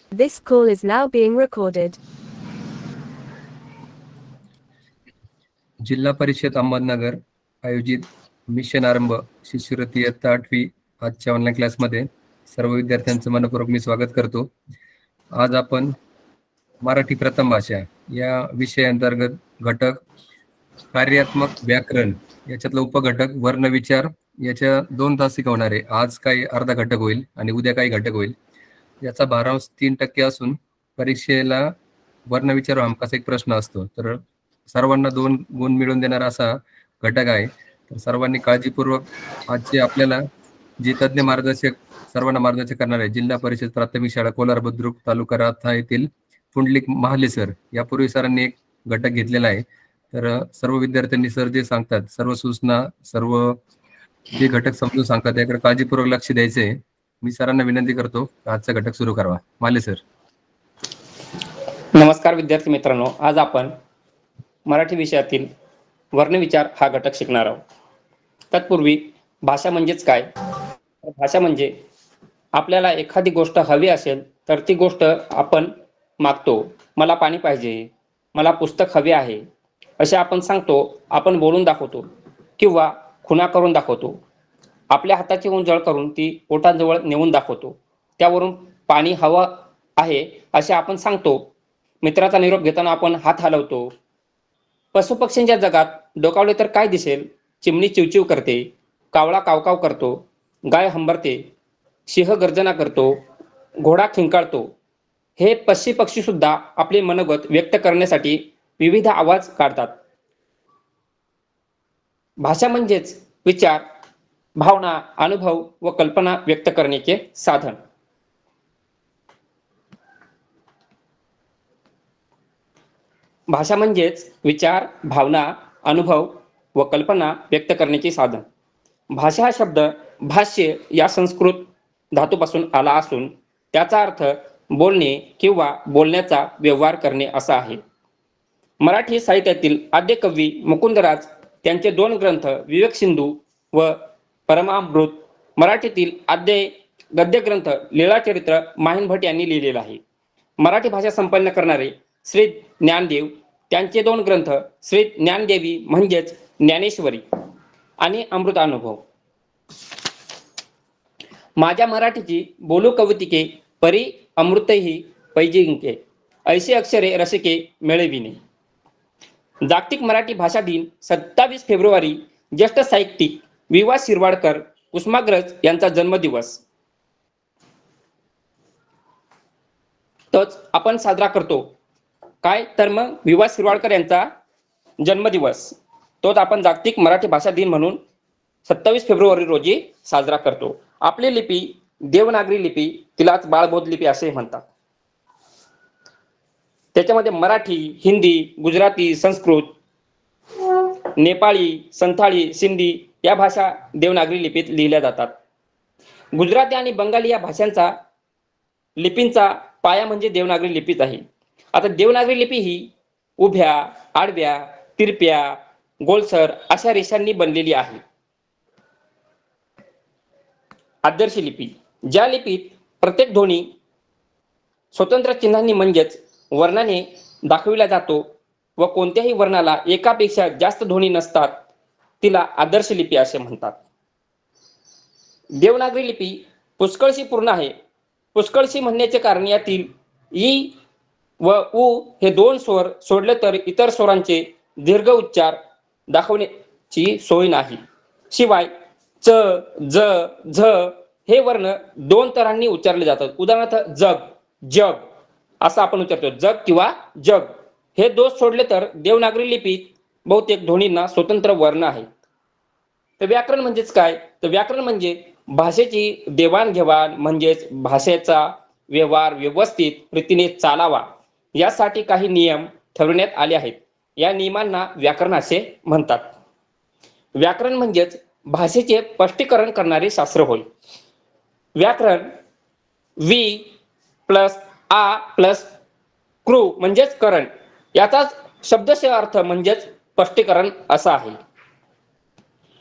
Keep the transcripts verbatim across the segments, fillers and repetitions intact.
This call is now being recorded. जिल्हा परिषद अहमदनगर आयोजित मिशन आरंभ शिष्यवृत्ती इयत्ता आठवी आजच्या ऑनलाईन क्लासमध्ये सर्व विद्यार्थ्यांचं मनपूर्वक मी स्वागत करतो। आज आपण मराठी प्रथम भाषा या विषयाअंतर्गत घटक कार्यात्मक व्याकरण याच्यातला उपघटक वर्ण विचार याच्या दोन तास शिकवणार आहे। आज काही अर्धा घटक होईल आणि उद्या काही घटक होईल। याचा भारांश तीन टक्के असून परीक्षेला वर्ण विचार हमखास एक प्रश्न असतो, तर सर्वांना दोन गुण मिळवून देणारा असा घटक आहे। तर सर्वांनी काळजीपूर्वक आजचे आपल्याला जे तज्ञ मार्गदर्शक सर्वांना मार्गदर्शन करणार आहे जिल्हा परिषद प्राथमिक शाळा कोलार बुद्रुक तालुका राथा येथील पुंडलिक महाले सर। यापूर्वी सरांनी एक घटक घेतलेला आहे, तर सर्व विद्यार्थ्यांनी सर जे सांगतात सर्व सूचना सर्व जे घटक समजून सांगतात त्याकडे काळजीपूर्वक लक्ष द्यायचे। मी सरांना विनंती करतो आजचा घटक सुरू करावा। माले सर। नमस्कार विद्यार्थी मित्रांनो, आज आपण मराठी विषयातील वर्णविचार हा घटक शिकणार आहोत। तत्पूर्वी भाषा म्हणजेच काय? भाषा म्हणजे आपल्याला एखादी गोष्ट हवी असेल तर ती गोष्ट आपण मागतो। मला पाणी पाहिजे, मला पुस्तक हवे आहे असे आपण सांगतो, आपण बोलून दाखवतो किंवा खुणा करून दाखवतो। आपल्या हाताची उंजळ करून ती पोटाजवळ नेऊन दाखवतो। त्यावरून पाणी हवं आहे असे आपण सांगतो। मित्राचा निरोप घेताना आपण हात हलवतो। पशुपक्ष्यांच्या जगात डोकावले तर काय दिसेल? चिमणी चिवचिव करते, कावळा कावकाव करतो, गाय हंबरते, सिंह गर्जना करतो, घोडा खिंकाळतो। हे पक्षी पक्षी सुद्धा आपले मनोगत व्यक्त करण्यासाठी विविध आवाज काढतात। भाषा म्हणजेच विचार, भावना, अनुभव व कल्पना व्यक्त करण्याचे साधन। भाषा म्हणजेच विचार, भावना, अनुभव व कल्पना व्यक्त करण्याचे साधन। भाषा हा शब्द भाष्य या संस्कृत धातूपासून आला असून त्याचा अर्थ बोलणे किंवा बोलण्याचा व्यवहार करणे असा आहे। मराठी साहित्यातील आद्य कवी मुकुंदराज त्यांचे दोन ग्रंथ विवेक सिंधू व परमामृत, मराठीतील आद्य गद्य ग्रंथ लीळाचरित्र माहिन भट यांनी लिहिलेला आहे। मराठी भाषा संपन्न करणारे श्री ज्ञानदेव त्यांचे दोन ग्रंथ श्री ज्ञानदेवी म्हणजेच ज्ञानेश्वरी आणि अमृतानुभव। माझ्या मराठीची बोलू कवितिके परी अमृतही पैजिंके, ऐशी अक्षरे रसिके मिळविणे। जागतिक मराठी भाषा दिन सत्तावीस फेब्रुवारी ज्येष्ठ साहित्यिक वि वा शिरवाडकर कुसुमाग्रज यांचा जन्मदिवस तोच आपण साजरा करतो। काय तर मग वि वा शिरवाडकर यांचा जन्मदिवस तोच आपण जागतिक मराठी भाषा दिन म्हणून सत्तावीस फेब्रुवारी रोजी साजरा करतो। आपली लिपी देवनागरी लिपी, तिलाच बाळबोध लिपी असे म्हणतात। त्याच्यामध्ये मराठी, हिंदी, गुजराती, संस्कृत, नेपाळी, संथाळी, सिंधी या भाषा देवनागरी लिपीत लिहिल्या जातात। गुजराती आणि बंगाली या भाषांचा लिपींचा पाया म्हणजे देवनागरी लिपीच आहे। आता देवनागरी लिपी ही उभ्या, आडव्या, तिरप्या, गोलसर अशा रेषांनी बनलेली आहे। आदर्श लिपी, ज्या लिपीत प्रत्येक ध्वनी स्वतंत्र चिन्हांनी म्हणजेच वर्णाने दाखविला जातो व कोणत्याही वर्णाला एकापेक्षा जास्त ध्वनी नसतात, तिला आदर्श लिपी असे म्हणतात। देवनागरी लिपी पुष्कळशी पूर्ण आहे। पुष्कळशी म्हणण्याचे कारण यातील ई व उ हे दोन स्वर सोडले तर इतर स्वरांचे दीर्घ उच्चार दाखवण्याची सोय नाही। शिवाय च, ज, झ हे वर्ण दोन तऱ्हांनी उच्चारले जातात। उदाहरणार्थ जग, जग असं आपण उच्चारतो, जग किंवा जग। हे दोष सोडले तर देवनागरी लिपीत बहुतेक ध्वनींना स्वतंत्र वर्ण आहेत। तर व्याकरण म्हणजेच काय? तर व्याकरण म्हणजे भाषेची देवाणघेवाण म्हणजेच भाषेचा व्यवहार व्यवस्थित रीतीने चालावा यासाठी काही नियम ठरवण्यात आले आहेत। या नियमांना व्याकरण असे म्हणतात। व्याकरण म्हणजेच भाषेचे स्पष्टीकरण करणारे शास्त्र होय। व्याकरण वी प्लस आ प्लस कृ म्हणजेच करण याचा शब्दशः अर्थ म्हणजेच स्पष्टीकरण असा आहे।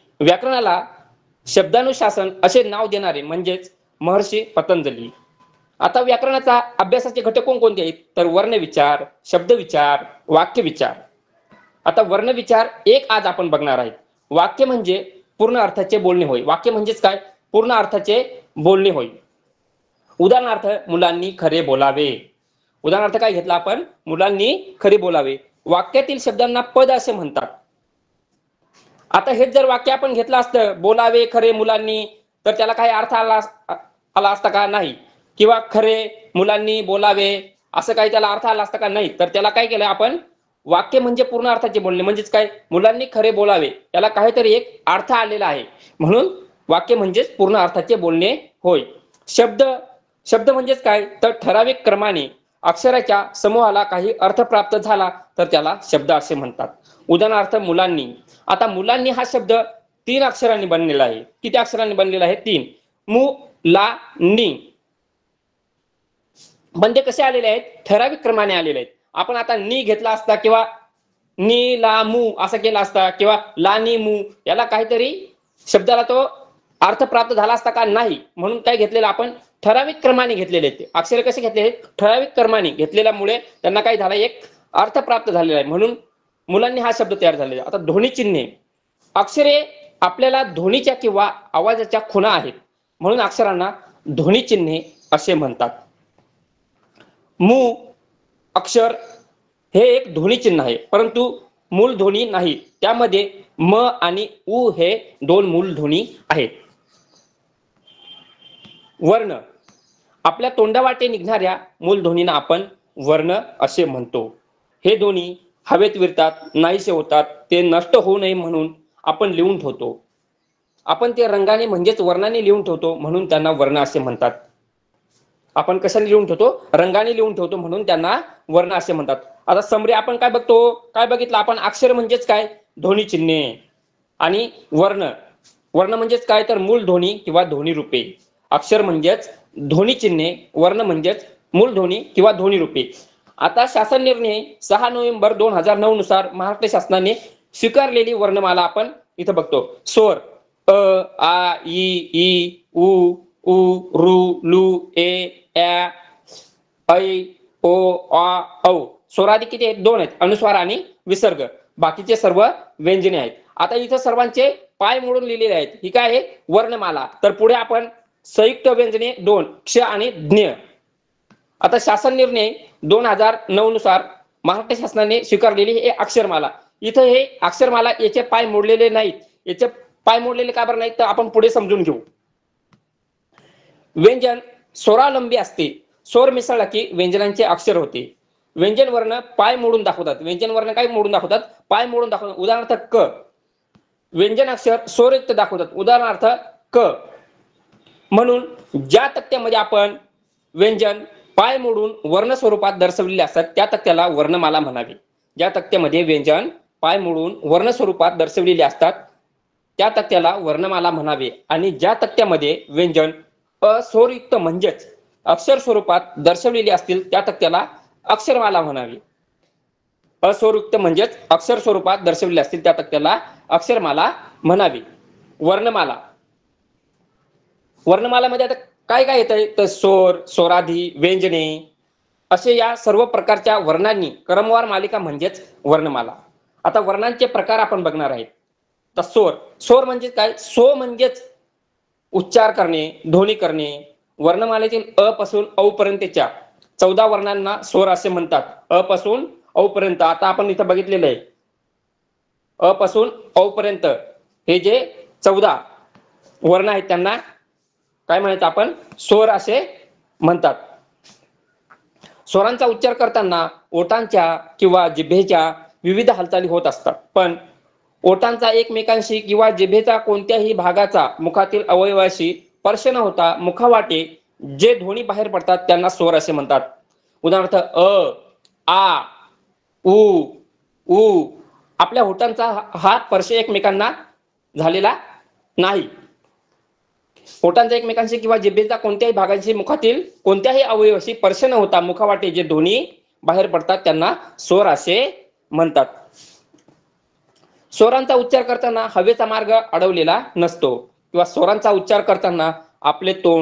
व्याकरणाला शब्दानुशासन असे नाव देणारे म्हणजेच महर्षी पतंजली। आता व्याकरणाचा अभ्यासाचे घटक कोणकोणते आहेत तर वर्णविचार, शब्दविचार, वाक्यविचार. आता वर्णविचार एक आज आपण बघणार आहेत. वाक्य म्हणजे पूर्ण अर्थाचे बोलणे होय. वाक्य म्हणजेच काय पूर्ण अर्थाचे बोलणे होय. उदाहरणार्थ मुलांनी खरे बोलावे. उदाहरणार्थ काय घेतला आपण मुलांनी खरे बोलावे. वाक्यातील शब्दांना पद असे म्हणतात. आता हेच जर वाक्य आपण घेतलं असतं बोलावे खरे मुलांनी तर त्याला काही अर्थ आला आला असता का नाही. किंवा खरे मुलांनी बोलावे असं काही त्याला अर्थ आला असता का नाही. तर त्याला काय केलं आपण वाक्य म्हणजे पूर्ण अर्थाचे बोलणे म्हणजेच काय मुलांनी खरे बोलावे याला काहीतरी एक अर्थ आलेला आहे म्हणून वाक्य म्हणजेच पूर्ण अर्थाचे बोलणे होय. शब्द शब्द म्हणजेच काय तर ठराविक क्रमाने अक्षराच्या समूहाला काही अर्थ प्राप्त झाला तर त्याला शब्द असे म्हणतात. उदाहरणार्थ मुलांनी. आता मुलांनी हा शब्द तीन अक्षरांनी बनलेला आहे. किती अक्षरांनी बनलेला आहे तीन. मु ला नी. बंदे कसे आलेले आहेत ठराविक क्रमाने आलेले आहेत. आपण आता नी घेतला असता किंवा नी ला मू असं केला असता किंवा ला नी मू याला काहीतरी शब्दाला तो अर्थ प्राप्त झाला असता का नाही. म्हणून काय घेतलेलं आपण ठराविक क्रमाने घेतलेले आहेत. अक्षर कसे घेतलेले ठराविक क्रमाने घेतलेल्यामुळे त्यांना काय झालं एक अर्थ प्राप्त झालेला आहे म्हणून मुलांनी हा शब्द तयार झालेला. आता ध्वनी चिन्हे. अक्षरे आपल्याला ध्वनीच्या किंवा आवाजाच्या खुणा आहेत म्हणून अक्षरांना ध्वनी चिन्हे असे म्हणतात. मू अक्षर हे एक ध्वनी चिन्ह आहे परंतु मूल ध्वनी नाही. त्यामध्ये म आणि उ हे दोन मूल ध्वनी आहेत. वर्ण. आपल्या तोंडावाटे निघणाऱ्या मूल ध्वनींना आपण वर्ण असे म्हणतो. हे ध्वनी हवेत विरतात नाहीसे होतात. ते नष्ट होऊ नये म्हणून आपण लिहून ठेवतो. आपण ते रंगाने म्हणजेच वर्णाने लिहून ठेवतो म्हणून त्यांना वर्ण असे म्हणतात. आपण कशाने लिहून ठेवतो रंगाने लिहून ठेवतो म्हणून त्यांना वर्ण असे म्हणतात. आता समरी आपण काय बघतो काय बघितलं आपण अक्षर म्हणजेच काय ध्वनी चिन्हे आणि वर्ण. वर्ण म्हणजेच काय तर मूल ध्वनी किंवा ध्वनी रूपे. अक्षर म्हणजेच ध्वनी चिन्हे वर्ण म्हणजेच मूल ध्वनी किंवा ध्वनी रूपे. आता शासन निर्णय सहा नोव्हेंबर दोन हजार नऊ नुसार महाराष्ट्र शासनाने स्वीकारलेली वर्णमाला आपण इथं बघतो. स्वर अ आ इ ई उ उ रू लू ए ए ऐ ओ आ औ. स्वरादी किती आहेत दोन आहेत अनुस्वार आणि विसर्ग. बाकीचे सर्व व्यंजने आहेत. आता इथं सर्वांचे पाय मोडून लिहिलेले आहेत. ही काय आहे वर्णमाला. तर पुढे आपण संयुक्त व्यंजने दोन क्ष आणि ज्ञ. आता शासन निर्णय दोन हजार नऊ नुसार महाराष्ट्र शासनाने स्वीकारलेली हे अक्षरमाला. इथं हे अक्षरमाला याचे पाय मोडलेले नाहीत. याचे पाय मोडलेले का बरं नाहीत तर आपण पुढे समजून घेऊ. व्यंजन स्वरावलंबी असते. स्वर मिसळला की व्यंजनांचे अक्षर होते. व्यंजन वर्ण पाय मोडून दाखवतात. व्यंजन वर्ण काय मोडून दाखवतात पाय मोडून दाखवतात. उदाहरणार्थ क. व्यंजन अक्षर स्वरयुक्त दाखवतात. उदाहरणार्थ क. म्हणून ज्या तक्त्यामध्ये आपण व्यंजन पाय मोडून वर्ण स्वरूपात दर्शवलेले असतात त्या तक्त्याला वर्णमाला म्हणावी. ज्या तक्त्यामध्ये व्यंजन पाय मोडून वर्ण स्वरूपात दर्शवलेले असतात त्या तक्त्याला वर्णमाला म्हणावे. आणि ज्या तक्त्यामध्ये व्यंजन अस्वरयुक्त म्हणजेच अक्षर स्वरूपात दर्शवलेली असतील त्या तक्त्याला अक्षरमाला म्हणावी. अस्वरयुक्त म्हणजेच अक्षर स्वरूपात दर्शवलेले असतील त्या तक्त्याला अक्षरमाला म्हणावी. वर्णमाला. वर्णमालामध्ये आता काय काय येतंय तर स्वर स्वरादी व्यंजने असे या सर्व प्रकारच्या वर्णांनी क्रमवार मालिका म्हणजेच वर्णमाला. आता वर्णांचे प्रकार आपण बघणार आहेत. तर स्वर. स्वर म्हणजे काय सो म्हणजेच उच्चार करणे ध्वनी करणे. वर्णमालेतील अ पासून औ पर्यंतच्या चौदा वर्णांना स्वर असे म्हणतात. अ पासून औ पर्यंत. आता आपण इथं बघितलेलं आहे अ पासून औ पर्यंत हे जे चौदा वर्ण आहेत त्यांना काय म्हणायचं आपण स्वर असे म्हणतात. स्वरांचा उच्चार करताना ओठांच्या किंवा जिभेच्या विविध हालचाली होत असतात. पण ओठांचा एकमेकांशी किंवा जिभेचा कोणत्याही भागाचा मुखातील अवयवाशी स्पर्श न होता मुखावाटे जे ध्वनी बाहेर पडतात त्यांना स्वर असे म्हणतात. उदाहरणार्थ अ आ उ उ. आपल्या ओठांचा हा स्पर्श एकमेकांना झालेला नाही. ओठांचा एकमेकांशी किंवा जिभेचा कोणत्याही भागांशी मुखातील कोणत्याही अवयवाशी स्पर्श न होता मुखावाटे जे ध्वनी बाहेर पडतात त्यांना स्वर असे म्हणतात. स्वरांचा उच्चार करताना हवेचा मार्ग अडवलेला नसतो किंवा स्वरांचा उच्चार करताना आपले तोंड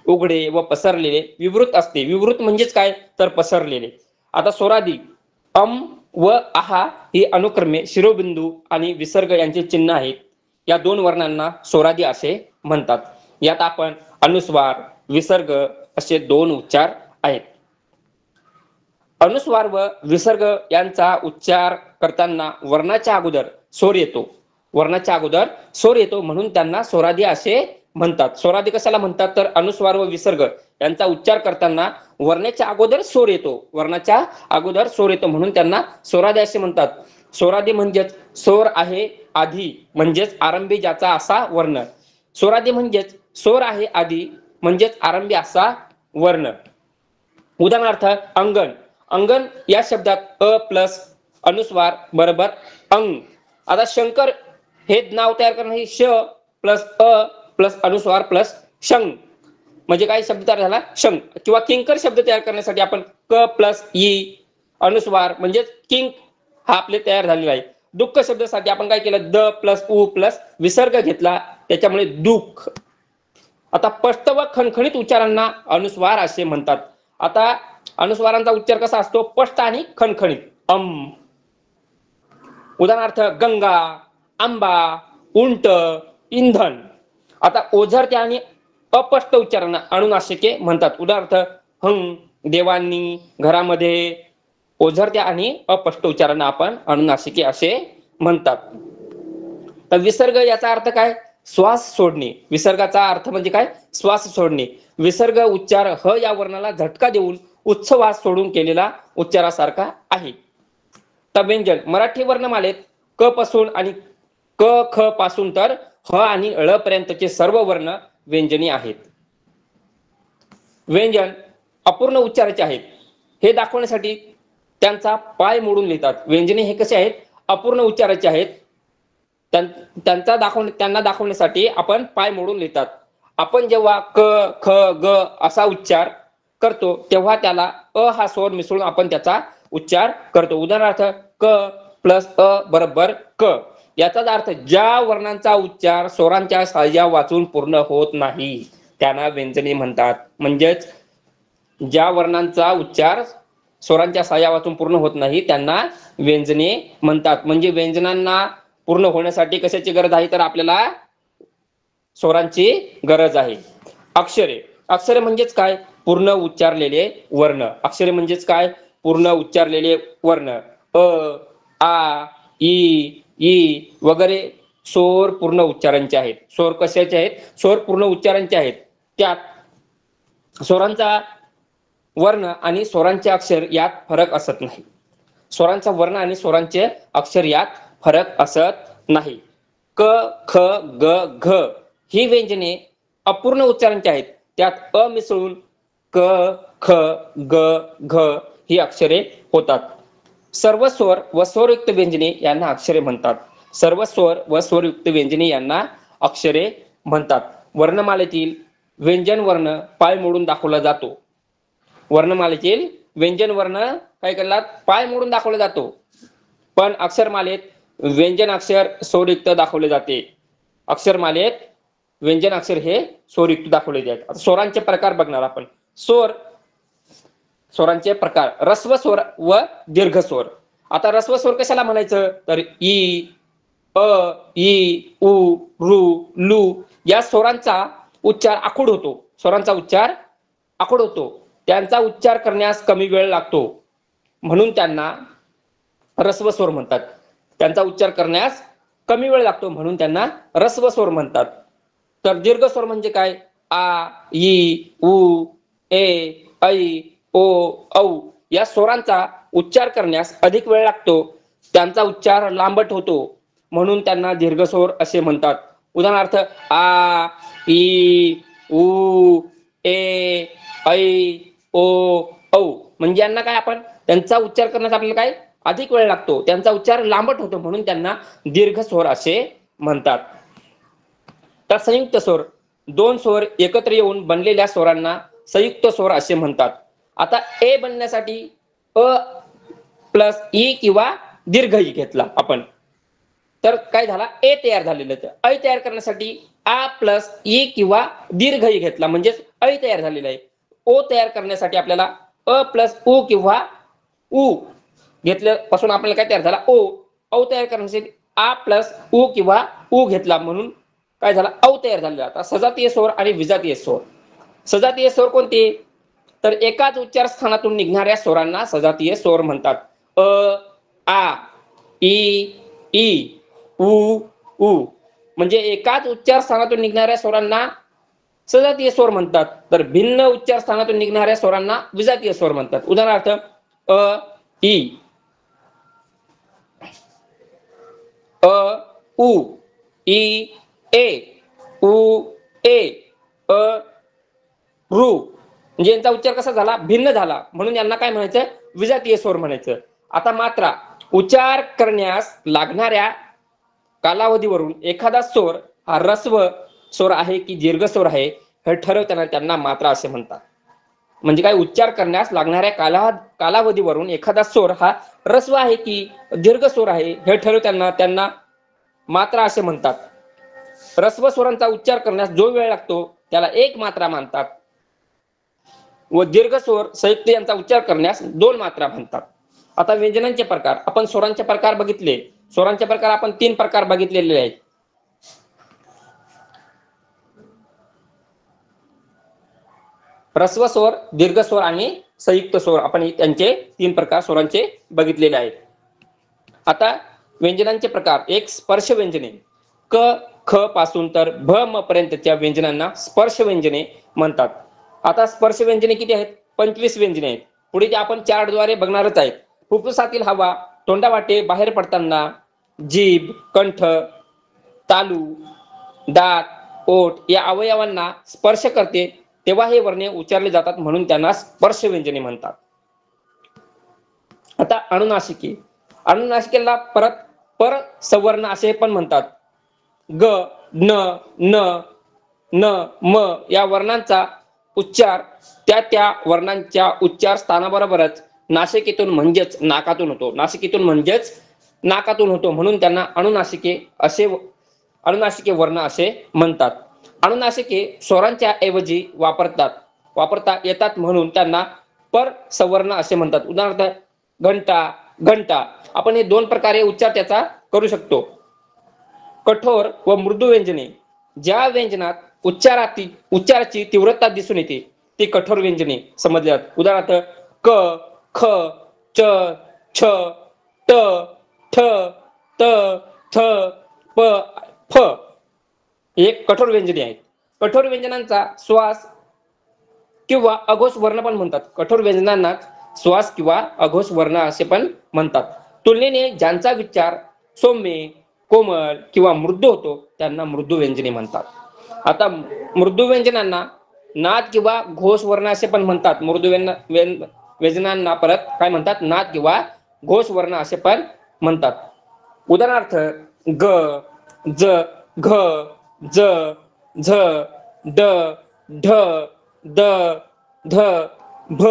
उघडे व पसरलेले विवृत असते. विवृत म्हणजेच काय तर पसरलेले. आता स्वरादी अम व आहा ही अनुक्रमे शिरोबिंदू आणि विसर्ग यांचे चिन्ह आहेत. या दोन वर्णांना स्वरादी असे म्हणतात. यात आपण अनुस्वार विसर्ग असे दोन उच्चार आहेत. अनुस्वार व विसर्ग यांचा उच्चार करताना वर्णाच्या अगोदर स्वर येतो. वर्णाच्या अगोदर स्वर येतो म्हणून त्यांना स्वरादी असे म्हणतात. स्वरादी कशाला म्हणतात तर अनुस्वार व विसर्ग यांचा उच्चार करताना वर्णाच्या अगोदर स्वर येतो. वर्णाच्या अगोदर स्वर येतो म्हणून त्यांना स्वरादी असे म्हणतात. स्वरादी म्हणजेच स्वर आहे आधी म्हणजेच आरंभी ज्याचा असा वर्ण. स्वरादी म्हणजेच स्वर आहे आधी म्हणजेच आरंभी असा वर्ण. उदाहरणार्थ अंगण. अंगण या शब्दात अ प्लस अनुस्वार बरोबर अंग. आता शंकर हे नाव तयार करणं हे श प्लस अ प्लस अनुस्वार प्लस शंग म्हणजे काय शब्द तयार झाला शंग. किंवा किंकर शब्द तयार करण्यासाठी आपण क प्लस ई अनुस्वार म्हणजेच किंक हा आपले तयार झालेला आहे. दुःख शब्दासाठी आपण काय केलं द प्लस उ प्लस विसर्ग घेतला त्याच्यामुळे दुःख. आता स्पष्ट व खणखणीत उच्चारांना अनुस्वार असे म्हणतात. आता अनुस्वारांचा उच्चार कसा असतो स्पष्ट आणि खणखणीत. अम. उदाहरणार्थ गंगा आंबा उंट इंधन. आता ओझरत्या आणि अस्पष्ट उच्चारांना अनुनासिके म्हणतात. उदाहरणार्थ हंग देवांनी घरामध्ये. ओझरत्या आणि अस्पष्ट उच्चारांना आपण अनुनासिके असे म्हणतात. तर विसर्ग याचा अर्थ काय श्वास सोडणे. विसर्गाचा अर्थ म्हणजे काय श्वास सोडणे. विसर्ग उच्चार ह या वर्णाला झटका देऊन उच्छ्वास सोडून केलेला उच्चारासारखा आहे. तर व्यंजन मराठी वर्णमालेत क पासून आणि क ख पासून तर ह आणि ळ पर्यंतचे सर्व वर्ण व्यंजनी आहेत. व्यंजन अपूर्ण उच्चाराचे आहेत हे दाखवण्यासाठी त्यांचा पाय मोडून लिहितात. व्यंजने हे कसे आहेत अपूर्ण उच्चाराचे आहेत. त्यांचा दाखवणे त्यांना दाखवण्यासाठी आपण पाय मोडून लिहितात. आपण जेव्हा क ख ग असा उच्चार करतो तेव्हा त्याला अ हा स्वर मिसळून आपण त्याचा उच्चार करतो. उदाहरणार्थ क प्लस अ बरोबर क. याचाच अर्थ ज्या वर्णांचा उच्चार स्वरांच्या साह्या वाचून पूर्ण होत नाही त्यांना व्यंजने म्हणतात. म्हणजेच ज्या वर्णांचा उच्चार स्वरांच्या साह्या वाचून पूर्ण होत नाही त्यांना व्यंजने म्हणतात. म्हणजे व्यंजनांना पूर्ण होण्यासाठी कशाची गरज आहे तर आपल्याला स्वरांची गरज आहे. अक्षरे. अक्षरे म्हणजेच काय पूर्ण उच्चारलेले वर्ण. अक्षरे म्हणजेच काय पूर्ण उच्चारलेले वर्ण. अ आ ई ई वगैरे स्वर पूर्ण उच्चारांचे आहेत. स्वर कशाचे आहेत स्वर पूर्ण उच्चारांचे आहेत. त्यात स्वरांचा वर्ण आणि स्वरांचे अक्षर यात फरक असत नाही. स्वरांचा वर्ण आणि स्वरांचे अक्षर यात फरक असत नाही. क ख ग घ ही व्यंजने अपूर्ण उच्चारांची आहेत. त्यात अ मिसळून क ख ग घ ही अक्षरे होतात. सर्व स्वर व स्वरयुक्त व्यंजने यांना अक्षरे म्हणतात. सर्व स्वर व स्वरयुक्त व्यंजने यांना अक्षरे म्हणतात. वर्णमालेतील व्यंजन वर्ण पाय मोडून दाखवला जातो. वर्णमालेतील व्यंजन वर्ण काय करतात पाय मोडून दाखवला जातो. पण अक्षरमालेत व्यंजन अक्षर स्वरयुक्त दाखवले जाते. अक्षरमालेत व्यंजन अक्षर हे स्वरयुक्त दाखवले जातात. स्वरांचे प्रकार बघणार आपण. स्वर स्वरांचे प्रकार रस्व स्वर व दीर्घ स्वर. आता रस्व स्वर कशाला म्हणायचं तर ई अ ई उ रू लू या स्वरांचा उच्चार आखूड होतो. स्वरांचा उच्चार आखूड होतो. त्यांचा उच्चार करण्यास कमी वेळ लागतो म्हणून त्यांना रस्व स्वर म्हणतात. त्यांचा उच्चार करण्यास कमी वेळ लागतो म्हणून त्यांना रस्व स्वर म्हणतात. तर दीर्घ स्वर म्हणजे काय आ ई उ ए ऐ ओ औ या स्वरांचा उच्चार करण्यास अधिक वेळ लागतो. त्यांचा उच्चार लांबट होतो म्हणून त्यांना दीर्घ स्वर असे म्हणतात. उदाहरणार्थ आ ई उ ए ऐ ओ औ म्हणजे यांना काय आपण त्यांचा उच्चार करण्यास आपल्याला काय अधिक वेळ लागतो. त्यांचा उच्चार लांबट होतो म्हणून त्यांना दीर्घ स्वर असे म्हणतात. तर संयुक्त स्वर दोन स्वर एकत्र येऊन बनलेल्या स्वरांना संयुक्त स्वर असे म्हणतात. आता ए बनण्यासाठी अ प्लस ई किंवा दीर्घ ई घेतला आपण तर काय झाला ए तयार झालेलं. ऐ तयार करण्यासाठी आ प्लस ई किंवा दीर्घ ई घेतला म्हणजेच ऐ तयार झालेला आहे. ओ तयार करण्यासाठी आपल्याला अ प्लस उ किंवा उ घेतल्यापासून आपल्याला काय तयार झाला ओ. औ तयार करण्यासाठी आ प्लस उ किंवा उ घेतला म्हणून काय झाला औ तयार झालेला. आता सजातीय स्वर आणि विजातीय स्वर. सजातीय स्वर कोणते तर एकाच उच्चार स्थानातून निघणाऱ्या स्वरांना सजातीय स्वर म्हणतात. अ आ ई ई उ उ म्हणजे एकाच उच्चार स्थानातून निघणाऱ्या स्वरांना सजातीय स्वर म्हणतात. तर भिन्न उच्चार स्थानातून निघणाऱ्या स्वरांना विजातीय स्वर म्हणतात. उदाहरणार्थ अ ई अ उ ई ए उ ए अ रू म्हणजे यांचा उच्चार कसा झाला भिन्न झाला म्हणून यांना काय म्हणायचं विजातीय स्वर म्हणायचं. आता मात्रा उच्चार करण्यास लागणाऱ्या कालावधीवरून एखादा स्वर हा ऱ्हस्व स्वर आहे की दीर्घ स्वर आहे हे ठरवताना त्यांना मात्रा असे म्हणतात. म्हणजे काय उच्चार करण्यास लागणाऱ्या काला कालावधीवरून एखादा स्वर हा ऱ्हस्व आहे की दीर्घ स्वर आहे हे ठरवताना त्यांना मात्रा असे म्हणतात. ऱ्हस्व स्वरांचा उच्चार करण्यास जो वेळ लागतो त्याला एक मात्रा मानतात व दीर्घ स्वर संयुक्त यांचा उच्चार करण्यास दोन मात्रा म्हणतात. आता व्यंजनांचे प्रकार आपण स्वरांचे प्रकार बघितले. स्वरांचे प्रकार आपण तीन प्रकार बघितलेले आहेत. ऱ्हस्व स्वर दीर्घ स्वर आणि संयुक्त स्वर आपण त्यांचे तीन प्रकार स्वरांचे बघितलेले आहेत. आता व्यंजनांचे प्रकार एक स्पर्श व्यंजने क ख पासून तर भ म पर्यंतच्या व्यंजनांना स्पर्श व्यंजने म्हणतात. आता स्पर्श व्यंजने किती आहेत पंचवीस व्यंजने आहेत. पुढे जे आपण चार्टद्वारे बघणारच आहेत. फुफ्फुसातील हवा तोंडावाटे बाहेर पडताना जीभ कंठ तालू दात ओठ या अवयवांना स्पर्श करते तेव्हा हे वर्णे उच्चारले जातात म्हणून त्यांना स्पर्श व्यंजने म्हणतात. आता अनुनासिके अनुनासिकेला परत पर सवर्ण असे पण म्हणतात. ग न न न म या वर्णांचा उच्चार त्या त्या वर्णांच्या उच्चार स्थानाबरोबरच नासिकेतून म्हणजेच नाकातून होतो. नासिकेतून म्हणजेच नाकातून होतो म्हणून त्यांना अनुनासिके असे अनुनासिके वर्ण असे म्हणतात. अनुनासिके स्वरांच्या ऐवजी वापरतात वापरता येतात म्हणून त्यांना पर सवर्ण असे म्हणतात. उदाहरणार्थ घंटा घंटा आपण हे दोन प्रकारे उच्चार त्याचा करू शकतो. कठोर व मृदू व्यंजने ज्या व्यंजनात उच्चाराती उच्चाराची तीव्रता दिसून येते ती कठोर व्यंजने समजली जातात. उदाहरणार्थ क ख च छ ट ठ त थ प फ हे कठोर व्यंजने आहेत. कठोर व्यंजनांचा श्वास किंवा अघोष वर्ण पण म्हणतात. कठोर व्यंजनांना श्वास किंवा अघोष वर्ण असे पण म्हणतात. तुलनेने ज्यांचा विचार सौम्य कोमल किंवा मृदू होतो त्यांना मृदू व्यंजने म्हणतात. आता मृदू व्यंजनांना नाद किंवा घोष वर्ण असे पण म्हणतात. मृदू व्यंजनांना परत काय म्हणतात नाद किंवा घोष वर्ण असे पण म्हणतात. उदाहरणार्थ ग ज घ ज झ ड ढ द ध भ.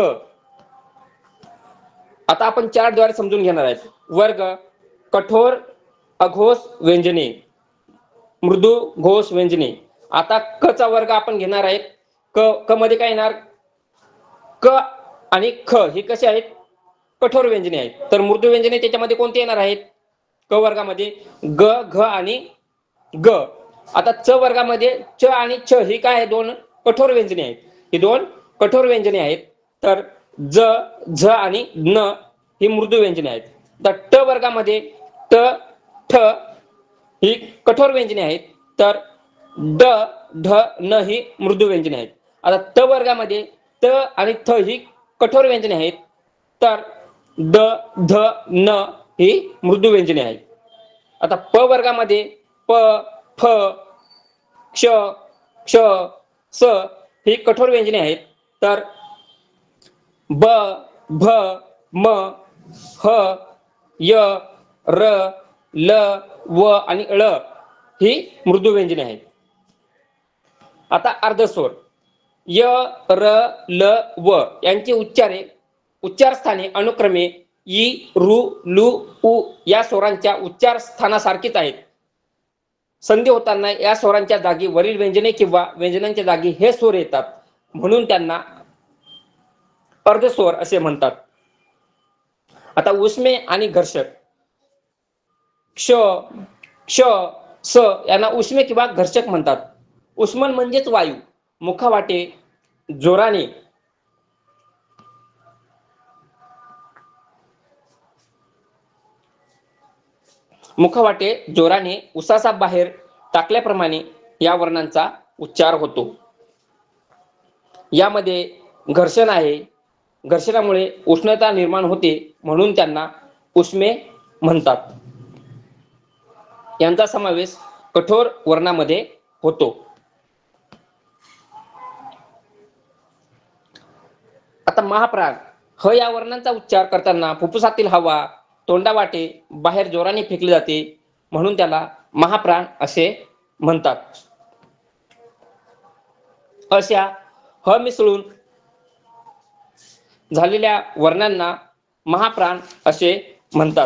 आता आपण चार्टद्वारे समजून घेणार आहेत. वर्ग कठोर अघोष व्यंजने मृदू घोष व्यंजने. आता क चा वर्ग आपण घेणार आहेत. क क मध्ये काय येणार क आणि ख हे कसे आहेत कठोर व्यंजने आहेत. तर मृदू व्यंजने त्याच्यामध्ये कोणते येणार आहेत क वर्गामध्ये ग घ आणि ग. आता च वर्गामध्ये च आणि छ ही काय आहे दोन कठोर व्यंजने आहेत. ही दोन कठोर व्यंजने आहेत. तर ज झ आणि न ही मृदू व्यंजने आहेत. तर ट वर्गामध्ये ट ठ ही कठोर व्यंजने आहेत. तर ड ढ न ही मृदू व्यंजने आहेत. आता त वर्गामध्ये त आणि थ ही कठोर व्यंजने आहेत. तर द ध न ही मृदू व्यंजने आहेत. आता प वर्गामध्ये प फ क्ष क्ष स ही कठोर व्यंजने आहेत. तर ब भ म ह य र ल व आणि ळ ही मृदू व्यंजने आहेत. आता अर्धस्वर य र ल व यांची उच्चारे उच्चार स्थाने अनुक्रमे इ रू लू उ या स्वरांच्या उच्चार स्थानासारखीच आहेत. संधी होताना या स्वरांच्या जागी वरील व्यंजने किंवा व्यंजनांच्या जागी हे स्वर येतात, म्हणून त्यांना अर्धस्वर असे म्हणतात. आता उष्मे आणि घर्षक. क्ष, क्ष, स यांना उष्मे किंवा घर्षक म्हणतात. उष्मन म्हणजेच वायू, मुखावाटे जोराने मुखवाटे जोराने उसासा बाहेर टाकल्याप्रमाणे या वर्णांचा उच्चार होतो. यामध्ये घर्षण आहे. घर्षणामुळे उष्णता निर्माण होते, म्हणून त्यांना उष्मे म्हणतात. यांचा समावेश कठोर वर्णामध्ये होतो. आता महाप्राण. ह या वर्णांचा उच्चार करताना फुफ्फुसातील हवा तोंडावाटे बाहेर जोराने फेकली जाते, म्हणून त्याला महाप्राण असे म्हणतात. अशा ह मिसळून झालेल्या वर्णांना महाप्राण असे म्हणतात.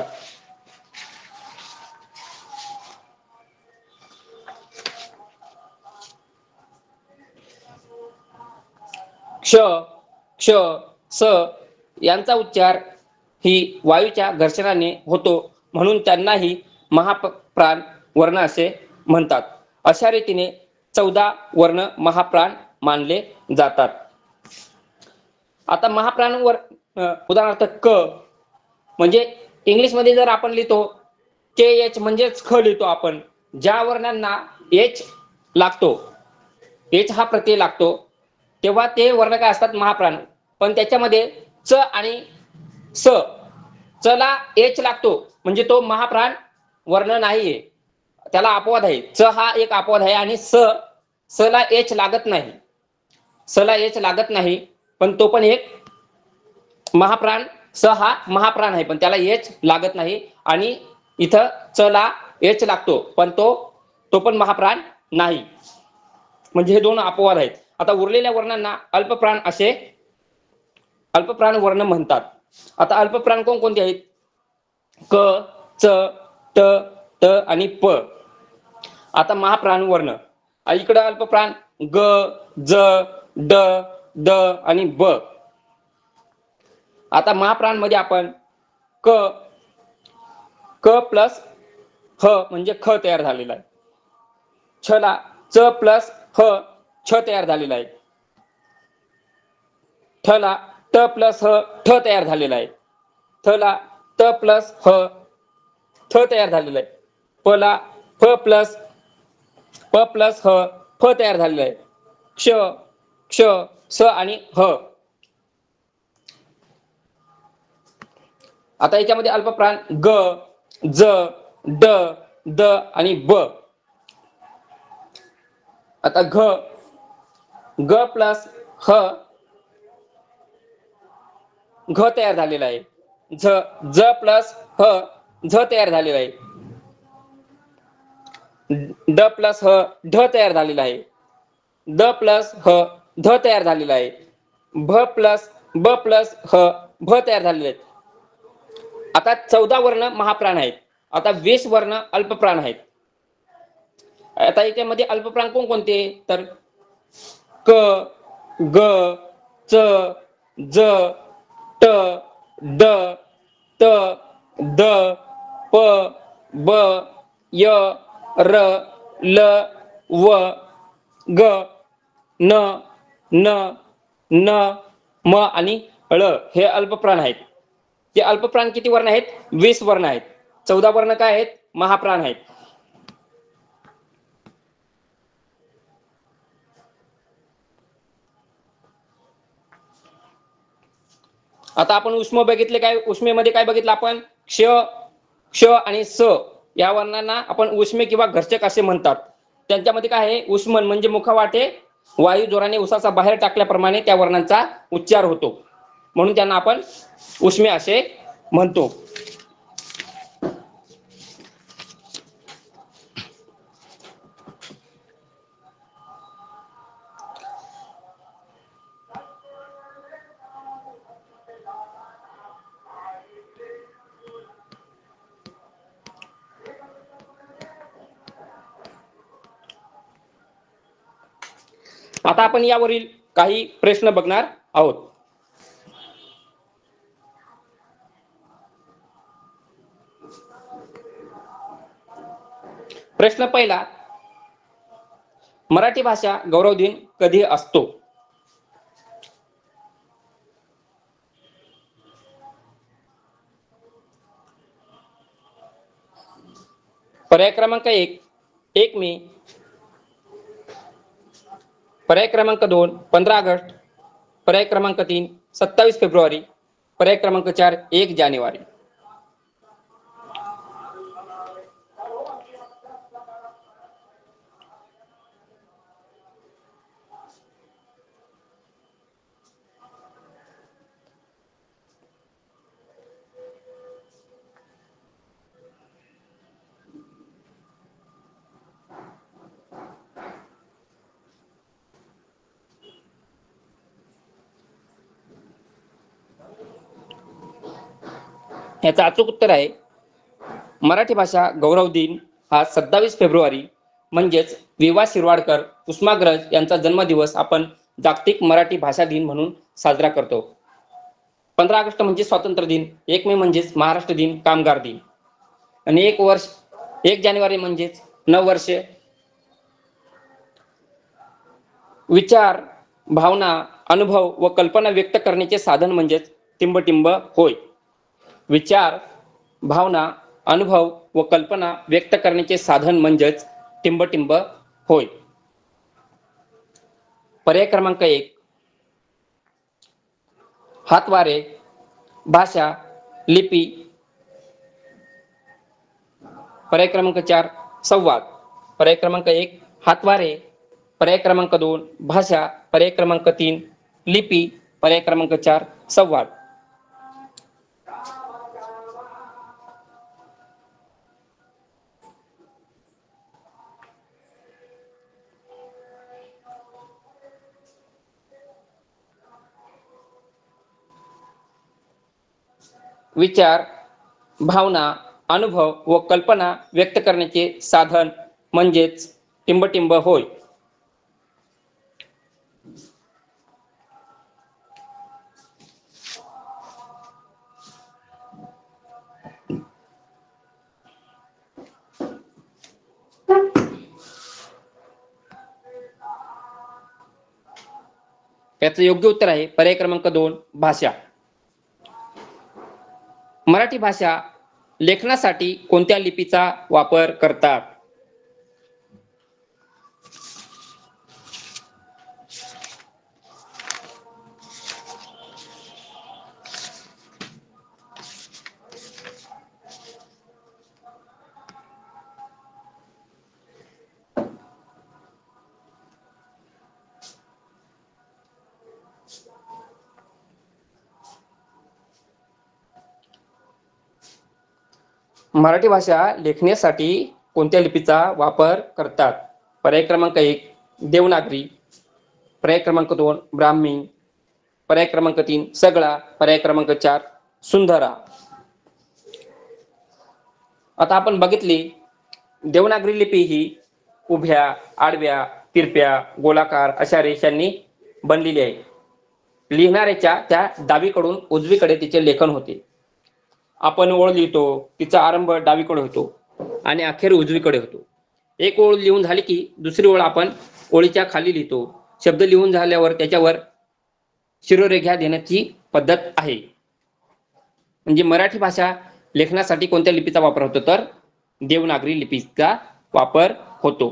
क्ष, क्ष, स यांचा उच्चार ही वायूच्या घर्षणाने होतो, म्हणून त्यांनाही महाप्राण वर्ण असे म्हणतात. अशा रीतीने चौदा वर्ण महाप्राण मानले जातात. आता महाप्राण वर उदाहरणार्थ क म्हणजे इंग्लिश मध्ये जर आपण लिहितो के एच म्हणजेच ख लिहितो आपण, ज्या वर्णांना एच लागतो, एच हा प्रत्यय लागतो, तेव्हा ते वर्ण काय असतात महाप्राण. पण त्याच्यामध्ये च आणि स, च ला एच लागतो म्हणजे तो महाप्राण वर्ण नाहीये, त्याला अपवाद आहे. च हा एक अपवाद आहे आणि स स ला एच लागत नाही, स ला एच लागत नाही, पण तो पण एक महाप्राण. स हा महाप्राण आहे पण त्याला एच लागत नाही, आणि इथं च ला एच लागतो पण तो तो पण महाप्राण नाही. म्हणजे हे दोन अपवाद आहेत. आता उरलेल्या वर्णांना अल्पप्राण असे अल्पप्राण वर्ण म्हणतात. आता अल्पप्राण कोणकोणते आहेत? क, च, ट, ट आणि प. आता महाप्राण वर्ण इकडे अल्पप्राण ग, ज, ड, द आणि ब. आता महाप्राण मध्ये आपण क, क प्लस ह म्हणजे ख तयार झालेला आहे. छ ला च प्लस ह छ तयार झालेला आहे. ठ ला ट प्लस ह ठ तयार झालेला आहे. थ ला त प्लस ह थ तयार झालेला आहे. प ला फ प्लस प प्लस ह फ तयार झालेला आहे. क्ष, क्ष, स आणि ह. आता याच्यामध्ये अल्पप्राण ग, ज, ड, द आणि ब. आता घ, ग प्लस ह घ तयार झालेला आहे. झ, ज प्लस ह झ तयार झालेला आहे. ड प्लस ह ढ तयार झालेला आहे. द प्लस ह ध तयार झालेला आहे. भ प्लस ब प्लस ह भ तयार झालेले आहेत. आता चौदा वर्ण महाप्राण आहेत. आता वीस वर्ण अल्पप्राण आहेत. आता याच्यामध्ये अल्पप्राण कोणकोणते? तर क, ग, च, ज, ट, ड, त, द, प, ब, य, र, ल, व, ग, न, न, न, म आणि ळ हे अल्पप्राण आहेत. ते अल्पप्राण किती वर्ण आहेत? वीस वर्ण आहेत. चौदा वर्ण काय आहेत? महाप्राण आहेत. आता आपण उष्म बघितले. काय उष्मेमध्ये काय बघितलं आपण? क्ष, क्ष आणि स या वर्णांना आपण उष्मे किंवा घर्षक असे म्हणतात. त्यांच्यामध्ये काय आहे? उष्मन म्हणजे मुखवाटे वायू जोराने उसासा बाहेर टाकल्याप्रमाणे त्या वर्णांचा उच्चार होतो, म्हणून त्यांना आपण उष्मे असे म्हणतो. आता आपण यावरील काही प्रश्न बघणार आहोत. प्रश्न पहिला, मराठी भाषा गौरव दिन कधी असतो? पर्याय क्रमांक एक, एक मे. पर्याय क्रमांक दोन, पंधरा ऑगस्ट. पर्याय क्रमांक तीन, सत्तावीस फेब्रुवारी. पर्याय क्रमांक चार, एक जानेवारी. याचं अचूक उत्तर आहे मराठी भाषा गौरव दिन हा सत्तावीस फेब्रुवारी म्हणजेच वि वा शिरवाडकर, कुसुमाग्रज यांचा जन्मदिवस आपण जागतिक मराठी भाषा दिन म्हणून साजरा करतो. पंधरा ऑगस्ट म्हणजे स्वातंत्र्य दिन, एक मे म्हणजेच महाराष्ट्र दिन, कामगार दिन, आणि एक वर्ष एक जानेवारी म्हणजेच नववर्ष. विचार, भावना, अनुभव व कल्पना व्यक्त करण्याचे साधन म्हणजेच टिंबटिंब होय. विचार, भावना, अनुभव व कल्पना व्यक्त करण्याचे साधन म्हणजेच टिंबटिंब होय. पर्याय क्रमांक एक, हातवारे, भाषा, लिपी. पर्याय क्रमांक चार, संवाद. पर्याय क्रमांक एक, हातवारे. पर्याय क्रमांक दोन, भाषा. पर्याय क्रमांक तीन, लिपी. पर्याय क्रमांक चार, संवाद. विचार, भावना, अनुभव व कल्पना व्यक्त करण्याचे साधन म्हणजेच टिंबटिंब होय. याचं योग्य उत्तर आहे पर्याय क्रमांक दोन, भाषा. मराठी भाषा लेखनासाठी कोणत्या लिपीचा वापर करतात? मराठी भाषा लेखनासाठी कोणत्या लिपीचा वापर करतात? पर्याय क्रमांक एक, देवनागरी. पर्याय क्रमांक दोन, ब्राह्मी. पर्याय क्रमांक तीन, सगळा. पर्याय क्रमांक चार, सुंदरा. आता आपण बघितली देवनागरी लिपी ही उभ्या, आडव्या, तिरप्या, गोलाकार अशा रेषांनी बनलेली आहे. लिहिणाऱ्याच्या त्या डावीकडून उजवीकडे तिचे लेखन होते. आपण ओळ लिहितो, तिचा आरंभ डावीकडे होतो आणि अखेर उजवीकडे होतो. एक ओळ लिहून झाली की दुसरी ओळ आपण ओळीच्या खाली लिहितो. शब्द लिहून झाल्यावर त्याच्यावर शिरोरेघ्या देण्याची पद्धत आहे. म्हणजे मराठी भाषा लेखनासाठी कोणत्या लिपीचा वापर होतो? तर देवनागरी लिपीचा वापर होतो.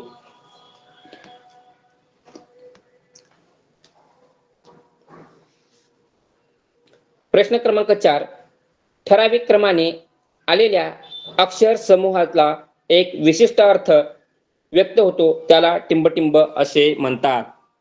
प्रश्न क्रमांक चार, ठराविक क्रमाने आलेल्या अक्षर समूहातला एक विशिष्ट अर्थ व्यक्त होतो त्याला टिंबटिंब असे म्हणतात.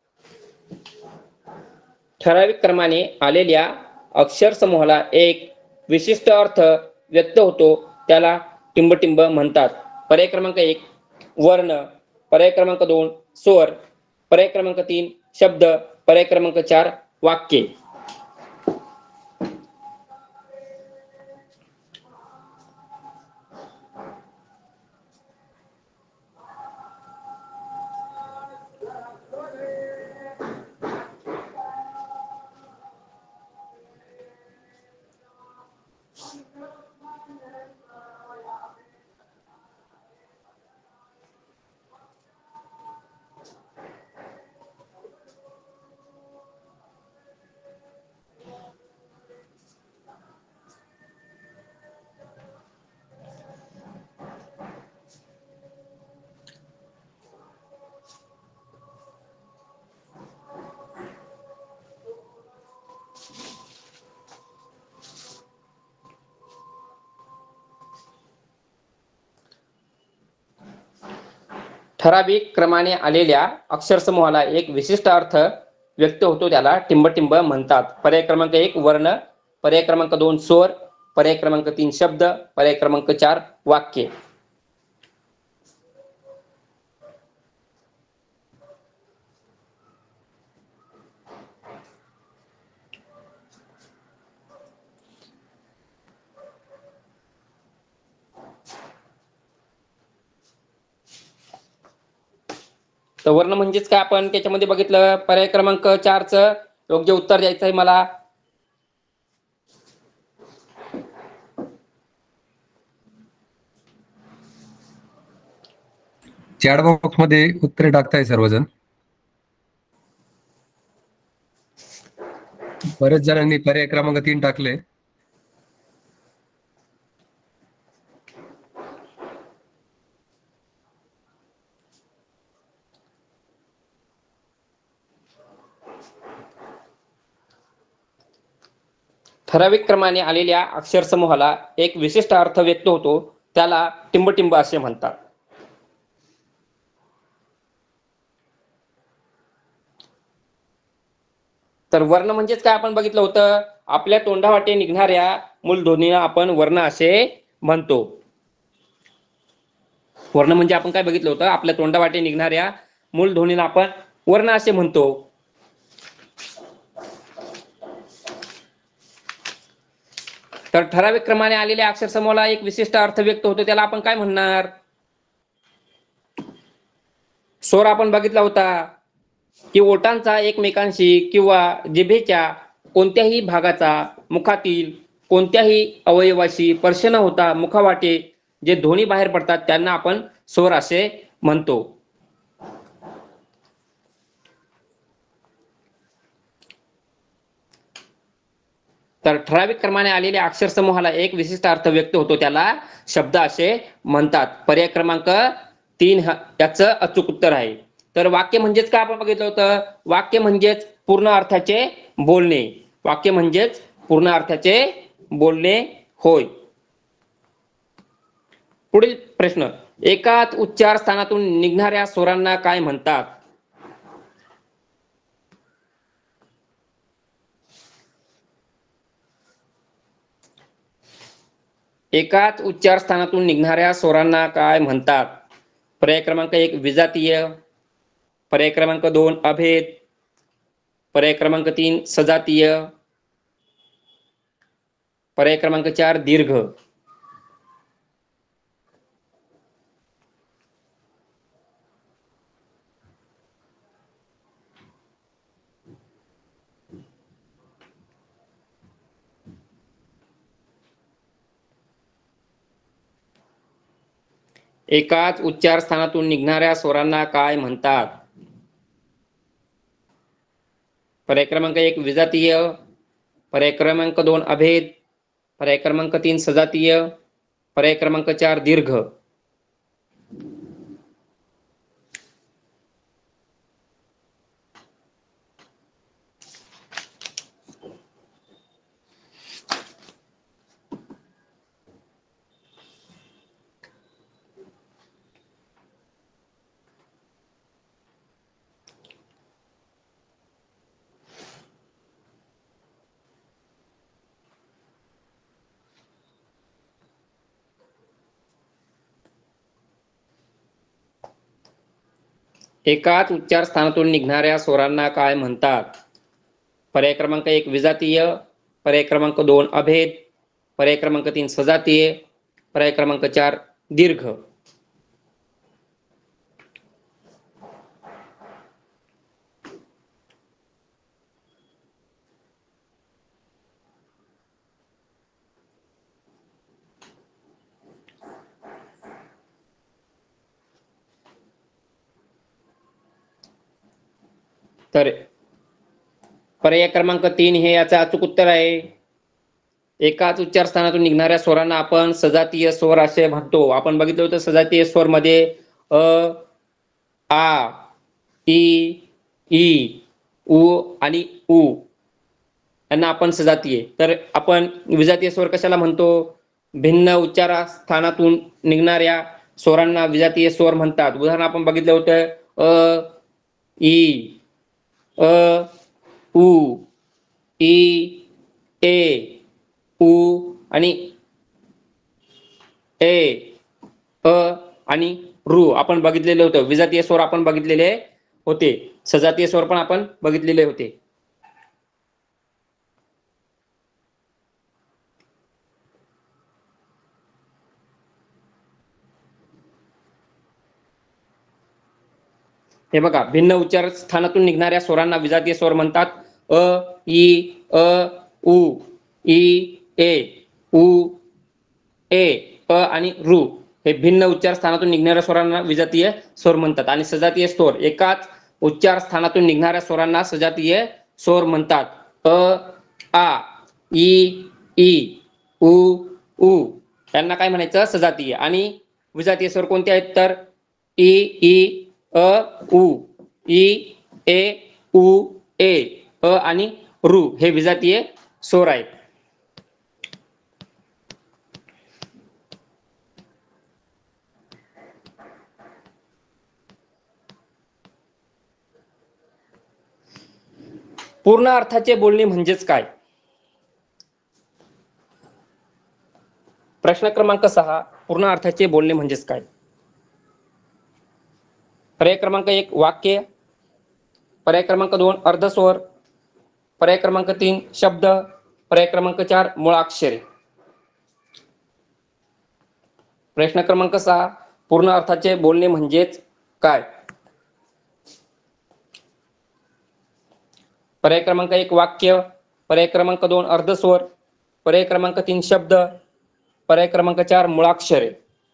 ठराविक क्रमाने आलेल्या अक्षर समूहाला एक विशिष्ट अर्थ व्यक्त होतो त्याला टिंबटिंब म्हणतात. पर्याय क्रमांक एक, वर्ण. पर्याय क्रमांक दोन, स्वर. पर्याय क्रमांक तीन, शब्द. पर्याय क्रमांक चार, वाक्य. ठराविक क्रमाने आलेल्या अक्षरसमूहाला एक विशिष्ट अर्थ व्यक्त होतो त्याला टिंबटिंब म्हणतात. पर्याय क्रमांक एक वर्ण, पर्याय क्रमांक दोन स्वर, पर्याय क्रमांक तीन शब्द, पर्याय क्रमांक चार वाक्य. तर वर्ण म्हणजेच काय आपण त्याच्यामध्ये बघितलं. पर्याय क्रमांक चारच योग्य उत्तर द्यायचं आहे मला. चॅट बॉक्स मध्ये उत्तरे टाकताय सर्वजण. बरेच जणांनी पर्याय क्रमांक तीन टाकले. ठराविक क्रमाने आलेल्या अक्षरसमूहाला एक विशिष्ट अर्थ व्यक्त होतो त्याला टिंबटिंब असे म्हणतात. तर वर्ण म्हणजेच काय आपण बघितलं होतं. आपल्या तोंडावाटे निघणाऱ्या मूलध्वनीला आपण वर्ण असे म्हणतो. वर्ण म्हणजे आपण काय बघितलं होतं. आपल्या तोंडावाटे निघणाऱ्या मूलध्वनीला आपण वर्ण असे म्हणतो. तर ठराविक क्रमाने आलेल्या अक्षरसमूहाला एक विशिष्ट अर्थ व्यक्त होतो त्याला आपण काय म्हणणार. स्वर आपण बघितला होता की ओठांचा एकमेकांशी किंवा जिभेच्या कोणत्याही भागाचा मुखातील कोणत्याही अवयवाशी स्पर्श न होता मुखावाटे जे ध्वनी बाहेर पडतात त्यांना आपण स्वर असे म्हणतो. तर ठराविक क्रमाने आलेल्या अक्षरसमूहाला एक विशिष्ट अर्थ व्यक्त होतो त्याला शब्द असे म्हणतात. पर्याय क्रमांक तीन याचं अचूक उत्तर आहे. तर वाक्य म्हणजेच काय आपण बघितलं होतं. वाक्य म्हणजेच पूर्ण अर्थाचे बोलणे. वाक्य म्हणजेच पूर्ण अर्थाचे बोलणे होय. पुढील प्रश्न. एकाच उच्चार स्थानातून निघणाऱ्या स्वरांना काय म्हणतात. एकाच उच्चार स्थानातून निघणाऱ्या स्वरांना काय म्हणतात. पर्याय क्रमांक एक विजातीय, पर्याय क्रमांक दोन अभेद, पर्याय क्रमांक तीन सजातीय, पर्याय क्रमांक चार दीर्घ. एकाच उच्चार स्थानातून निघणाऱ्या स्वरांना काय म्हणतात. पर्याय क्रमांक एक विजातीय, पर्याय क्रमांक दोन अभेद, पर्याय क्रमांक तीन सजातीय, पर्याय क्रमांक चार दीर्घ. एकाच उच्चार स्थानातून निघणाऱ्या स्वरांना काय म्हणतात. पर्याय क्रमांक एक विजातीय, पर्याय क्रमांक दोन अभेद, पर्याय क्रमांक तीन सजातीय, पर्याय क्रमांक चार दीर्घ. तर पर्याय क्रमांक तीन हे याचं अचूक उत्तर आहे. एकाच उच्चार स्थानातून निघणाऱ्या स्वरांना आपण सजातीय स्वर असे म्हणतो. आपण बघितलं होतं सजातीय स्वर मध्ये अ, आ, ई, ई, उ आणि उ यांना आपण सजातीय. तर आपण विजातीय स्वर कशाला म्हणतो. भिन्न उच्चार स्थानातून निघणाऱ्या स्वरांना विजातीय स्वर म्हणतात. उदाहरण आपण बघितलं होतं अ, ई, अ, उ, ई, ए, उ आणि ए, अ आणि रू आपण बघितलेले होतं. विजातीय स्वर आपण बघितलेले होते. सजातीय स्वर पण आपण बघितलेले होते. हे बघा, भिन्न उच्चार स्थानातून निघणाऱ्या स्वरांना विजातीय स्वर म्हणतात. अ, ई, अ, उ, ई, ए, उ, ए, अ आणि रू हे भिन्न उच्चार स्थानातून निघणाऱ्या स्वरांना विजातीय स्वर म्हणतात. आणि सजातीय स्वर एकाच उच्चार स्थानातून निघणाऱ्या स्वरांना सजातीय स्वर म्हणतात. अ, आ, ई, ई, उ, उ यांना काय म्हणायचं? सजातीय. आणि विजातीय स्वर कोणते आहेत तर ई, ई, अ, उ, ई, ए, उ, ए, अ आणि रू हे विजातीय स्वर आहेत. पूर्ण अर्थाचे बोलणे म्हणजेच काय? प्रश्न क्रमांक सहा, पूर्ण अर्थाचे बोलणे म्हणजेच काय? पर्याय क्रमांक एक वाक्य, पर्याय क्रमांक दोन अर्धस्वर, पर्याय क्रमांक तीन शब्द, पर्याय क्रमांक चार मुळाक्षरे. प्रश्न क्रमांक सहा, पूर्ण अर्थाचे बोलणे म्हणजेच काय? पर्याय क्रमांक एक वाक्य, पर्याय क्रमांक दोन अर्धस्वर, पर्याय क्रमांक तीन शब्द, पर्याय क्रमांक चार मुळाक्षरे.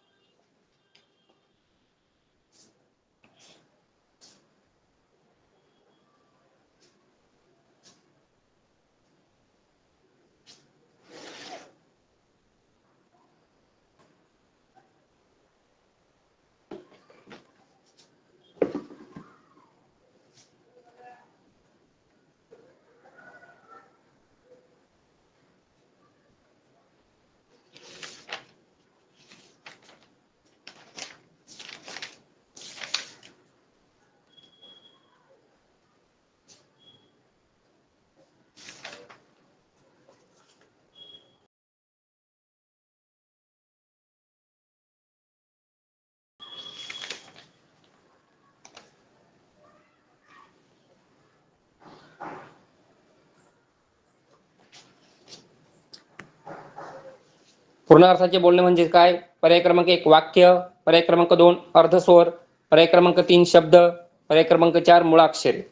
पूर्ण अर्थाचे बोलणे म्हणजे काय? पर्याय क्रमांक एक वाक्य, पर्याय क्रमांक दोन अर्धस्वर, पर्याय क्रमांक तीन शब्द, पर्याय क्रमांक चार मुळाक्षरे.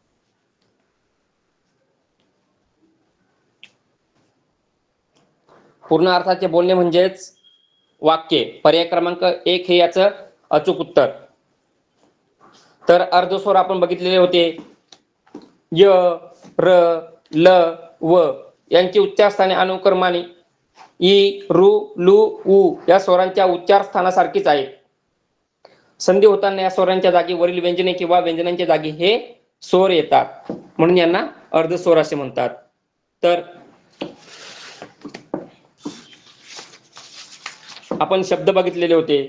पूर्ण अर्थाचे बोलणे म्हणजेच वाक्य. पर्याय क्रमांक एक हे याचं अचूक उत्तर. तर अर्धस्वर आपण बघितलेले होते. य, र, ल, व यांची उच्चार स्थाने अनुक्रमाने ई, रू, लू, उ या स्वरांच्या उच्चार स्थानासारखीच आहेत. संधी होताना या स्वरांच्या जागी वरील व्यंजने किंवा व्यंजनांच्या जागी हे स्वर येतात, म्हणून यांना अर्धस्वर असे म्हणतात. तर आपण शब्द बघितलेले होते.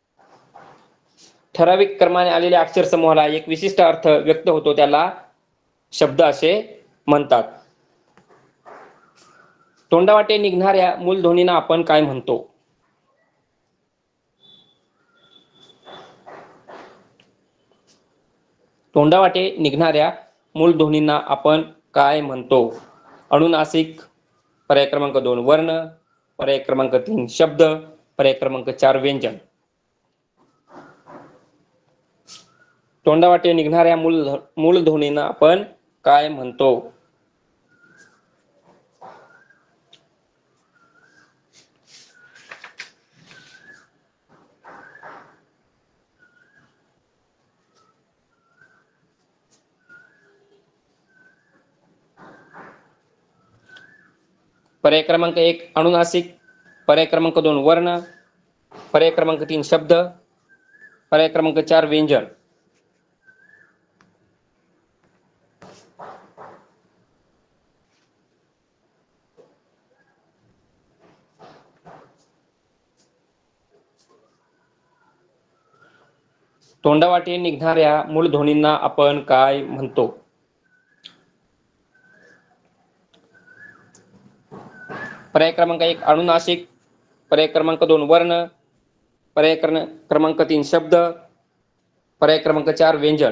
ठराविक क्रमाने आलेल्या अक्षर समूहाला एक विशिष्ट अर्थ व्यक्त होतो, त्याला शब्द असे म्हणतात. तोंडावाटे निघणाऱ्या मूलध्वनींना आपण काय म्हणतो? तोंडावाटे निघणाऱ्या मूलध्वनींना आपण काय म्हणतो? अनुनासिक, पर्याय क्रमांक दोन वर्ण, पर्याय क्रमांक तीन शब्द, पर्याय क्रमांक चार व्यंजन. तोंडावाटे निघणाऱ्या मूल मूलध्वनींना आपण काय म्हणतो? पर्याय क्रमांक एक अनुनासिक, पर्याय क्रमांक दोन वर्ण, पर्याय क्रमांक तीन शब्द, पर्याय क्रमांक चार व्यंजन. तोंडावाटे निघणाऱ्या मूळ ध्वनींना आपण काय म्हणतो? पर्याय क्रमांक एक अनुनासिक, पर्याय क्रमांक दोन वर्ण, पर्याय क्रमांक तीन शब्द, पर्याय क्रमांक चार व्यंजन.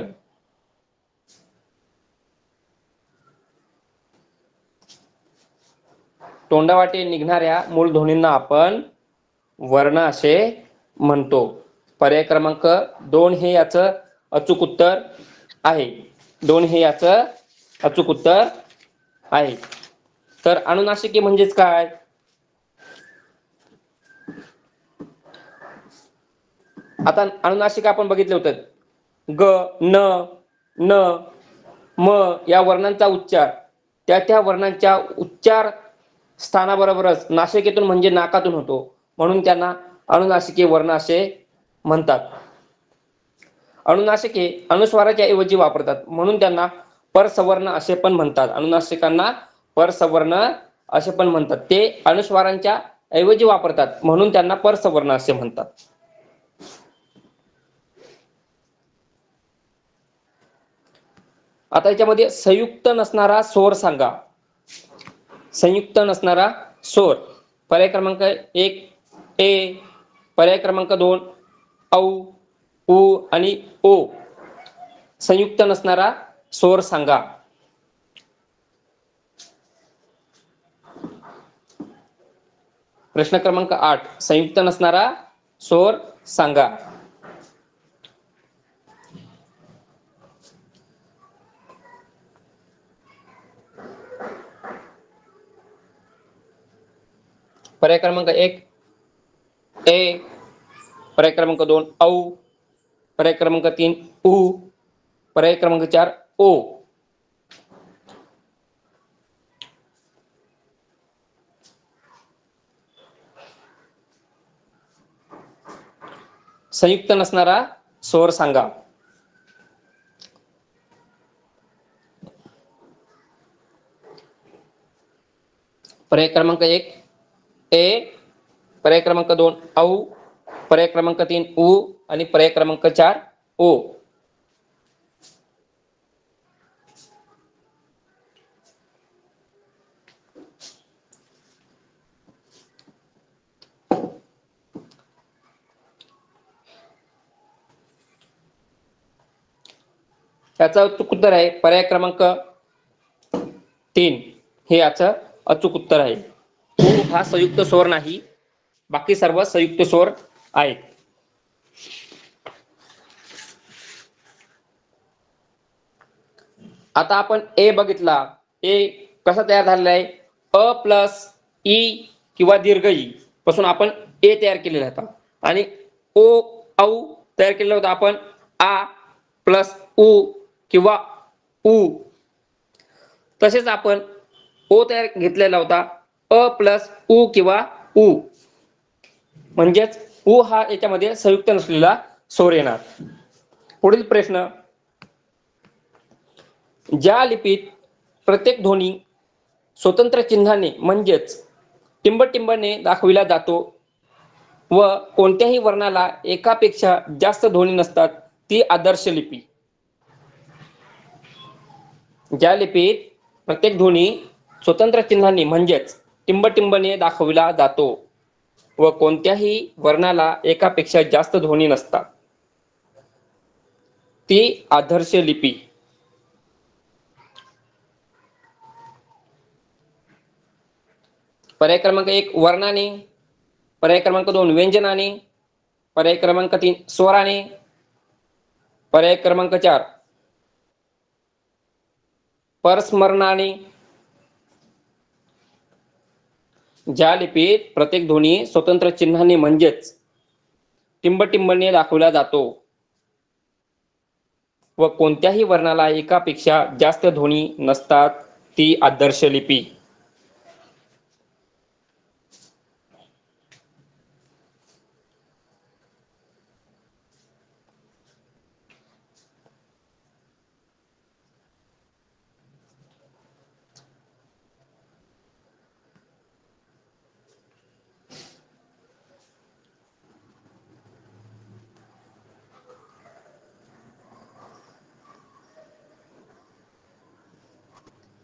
तोंडावाटे निघणाऱ्या मूळ ध्वनींना आपण वर्ण असे म्हणतो. पर्याय क्रमांक दोन हे याचं अचूक उत्तर आहे. दोन हे याचं अचूक उत्तर आहे. तर अनुनासिके म्हणजेच काय? आता अनुनासिक आपण बघितले होते. ग, न, न, म या वर्णांचा उच्चार त्या त्या वर्णांच्या उच्चार स्थानाबरोबरच नासिकेतून म्हणजे नाकातून होतो, म्हणून त्यांना अनुनासिके वर्ण असे म्हणतात. अनुनासिके अनुस्वाराच्या ऐवजी वापरतात, म्हणून त्यांना परसवर्ण असे पण म्हणतात. अनुनासिकांना परसवर्ण असे पण म्हणतात. ते अनुस्वारांच्या ऐवजी वापरतात, म्हणून त्यांना परसवर्ण असे म्हणतात. आता याच्यामध्ये संयुक्त नसणारा स्वर सांगा. संयुक्त नसणारा स्वर. पर्याय क्रमांक एक ए, पर्याय क्रमांक दोन औ, उ आणि ओ. संयुक्त नसणारा स्वर सांगा. प्रश्न क्रमांक आठ, संयुक्त नसणारा स्वर सांगा. पर्याय क्रमांक एक ए, पर्याय क्रमांक दोन औ, पर्याय क्रमांक तीन उ, पर्याय क्रमांक चार ओ. संयुक्त नसणारा स्वर सांगा. पर्याय क्रमांक एक ए, पर्याय क्रमांक दोन औ, पर्याय क्रमांक तीन उ आणि पर्याय क्रमांक चार ओ. याचं अचूक उत्तर आहे पर्याय क्रमांक तीन हे याचं अचूक उत्तर आहे. उ हा संयुक्त स्वर नाही, बाकी सर्व संयुक्त स्वर आहेत. आता आपण ए बघितला. ए कसा तयार झालेला आहे? अ प्लस ई किंवा दीर्घ ई पासून आपण ए तयार केलेला होता आणि ओ औ तयार केलेला होता आपण आ प्लस उ किंवा उ. तसेच आपण ओ तयार घेतलेला होता अ प्लस उ किंवा उ. म्हणजेच उ हा याच्यामध्ये संयुक्त नसलेला स्वर येणार. पुढील प्रश्न, ज्या लिपीत प्रत्येक ध्वनी स्वतंत्र चिन्हाने म्हणजेच टिंबटिंबने दाखविला जातो व कोणत्याही वर्णाला एकापेक्षा जास्त ध्वनी नसतात ती आदर्श लिपी. ज्या लिपीत प्रत्येक ध्वनी स्वतंत्र चिन्हाने म्हणजेच टिंबटिंबने दाखविला जातो व कोणत्याही वर्णाला एकापेक्षा जास्त ध्वनी नसतात ती आदर्श लिपी. पर्याय क्रमांक एक वर्णाने, पर्याय क्रमांक दोन व्यंजनाने, पर्याय क्रमांक तीन स्वराने, पर्याय क्रमांक चार परस्मरणाने. ज्या लिपीत प्रत्येक ध्वनी स्वतंत्र चिन्हाने म्हणजेच टिंबटिंबने दाखवला जातो व कोणत्याही वर्णाला एकापेक्षा जास्त ध्वनी नसतात ती आदर्श लिपी.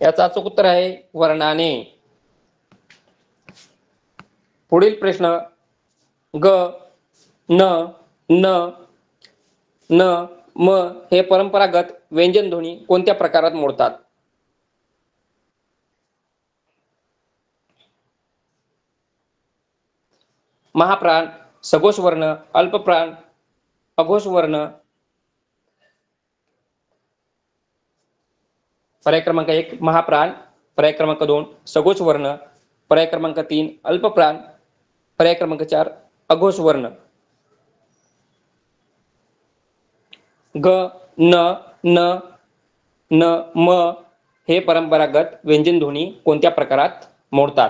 याचा अचूक उत्तर आहे वर्णाने. पुढील प्रश्न ग न न न म हे परंपरागत व्यंजन ध्वनी कोणत्या प्रकारात मोडतात? महाप्राण, सघोष वर्ण, अल्पप्राण, अघोष वर्ण. पर्याय क्रमांक एक महाप्राण, पर्याय क्रमांक दोन सघोष वर्ण, पर्याय क्रमांक तीन अल्पप्राण, पर्याय क्रमांक चार अघोष वर्ण. ग न न न म हे परंपरागत व्यंजन ध्वनी कोणत्या प्रकारात मोडतात?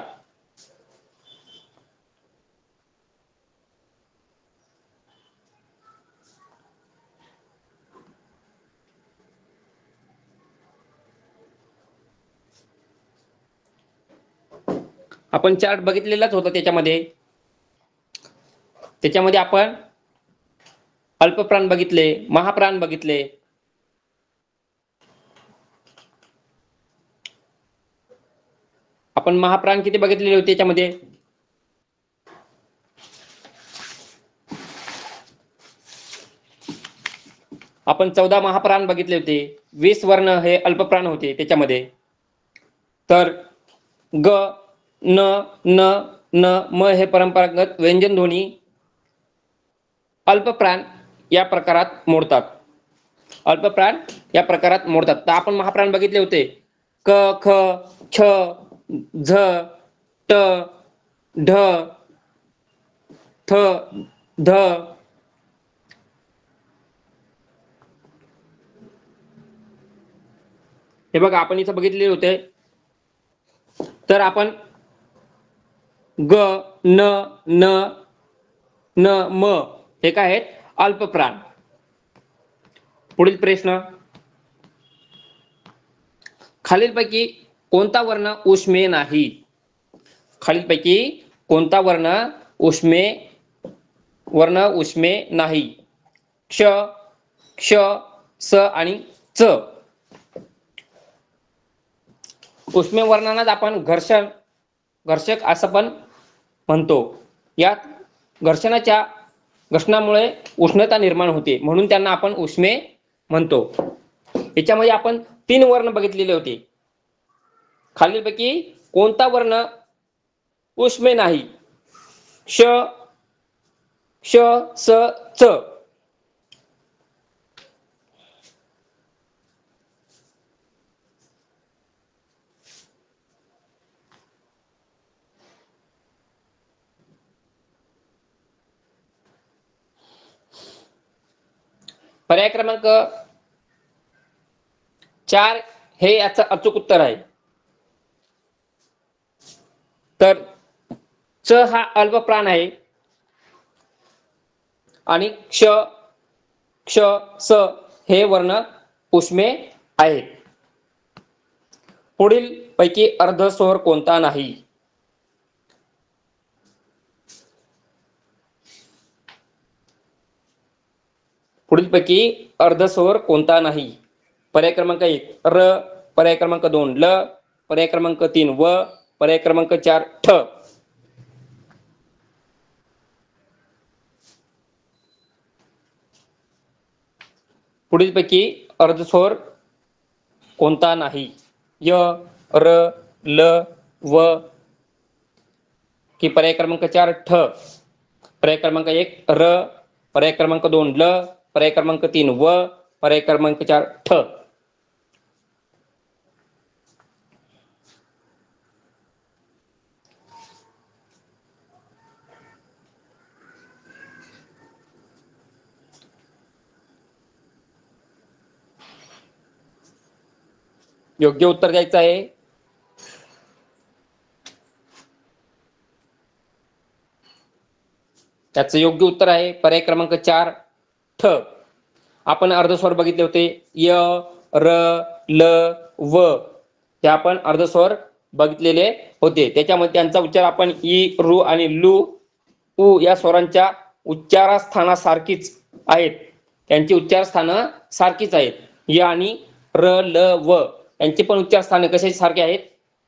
आपण चार्ट बघितलेलाच होता. त्याच्यामध्ये त्याच्यामध्ये आपण अल्पप्राण बघितले, महाप्राण बघितले. आपण महाप्राण किती बघितलेले होते? त्याच्यामध्ये आपण चौदा महाप्राण बघितले होते. वीस वर्ण हे अल्पप्राण होते त्याच्यामध्ये. तर ग न न न म हे परंपरागत व्यंजन ध्वनी अल्पप्राण या प्रकारात मोडतात. अल्पप्राण या प्रकारात मोडतात. तर आपण महाप्राण बघितले होते क ख छ झ ट ढ थ ध. हे बघा आपण इथं बघितले होते. तर आपण ग न न न म हे काय आहेत? अल्पप्राण. पुढील प्रश्न खालीलपैकी कोणता वर्ण उष्मे नाही? खालीलपैकी कोणता वर्ण उष्मे वर्ण उष्मे नाही? क्ष क्ष स आणि च. उष्मे वर्णांनाच आपण घर्षण घर्षक असं पण म्हणतो. यात घर्षणाच्या घर्षणामुळे उष्णता निर्माण होते म्हणून त्यांना आपण उष्मे म्हणतो. याच्यामध्ये आपण तीन वर्ण बघितलेले होते. खालीलपैकी कोणता वर्ण उष्मे नाही? क्ष क्ष स च. पर्याय क्रमांक चार हे याचं अचूक उत्तर आहे. तर च हा अल्पप्राण आहे आणि क्ष क्ष स हे वर्ण उष्मे आहेत. पुढील पैकी अर्धस्वर कोणता नाही? पुढील पैकी अर्धस्वर कोणता नाही? पर्याय क्रमांक एक र, पर्याय क्रमांक दोन ल, पर्याय क्रमांक तीन व, पर्याय क्रमांक चार ठ. पुढील पैकी अर्धस्वर कोणता नाही? य र ल व की पर्याय क्रमांक चार ठ. पर्याय क्रमांक एक र, पर्याय क्रमांक दोन ल, पर्याय क्रमांक तीन व, पर्याय क्रमांक चार ठ. योग्य उत्तर द्यायचं आहे. त्याचं योग्य उत्तर आहे पर्याय क्रमांक चार ठ. आपण अर्धस्वर बघितले होते य र ल व हे आपण अर्धस्वर बघितलेले होते. त्याच्यामध्ये त्यांचा उच्चार आपण इ रू आणि लू उ या स्वरांच्या उच्चारस्थानासारखीच आहेत. त्यांची उच्चार स्थान सारखीच आहेत. य आणि र ल व यांची पण उच्चार स्थाने कसे सारखे आहेत?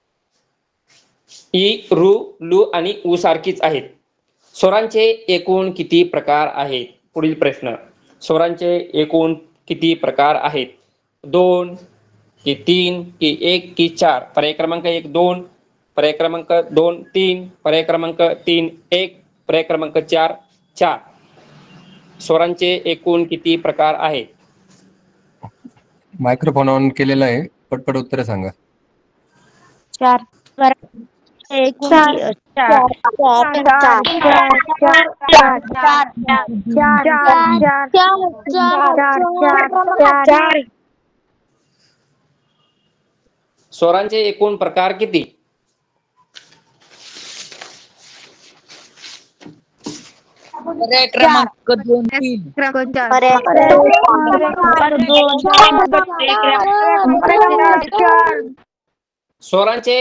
इ, रु, लु आणि उ सारखीच आहेत. स्वरांचे एकूण किती प्रकार आहेत? पुढील प्रश्न. स्वरांचे एकूण किती प्रकार आहेत? दोन की तीन की एक की चार? पर्याय क्रमांक एक दोन, पर्याय क्रमांक दोन तीन, पर्याय क्रमांक तीन एक, पर्याय क्रमांक चार चार. स्वरांचे एकूण किती प्रकार आहेत? मायक्रोफोन ऑन केलेला आहे, पटपट उत्तर सांगा. चार. एकूण चार चार चार. स्वरांचे एकूण प्रकार किती? पर्याय क्रमांक दोन तीन. स्वरांचे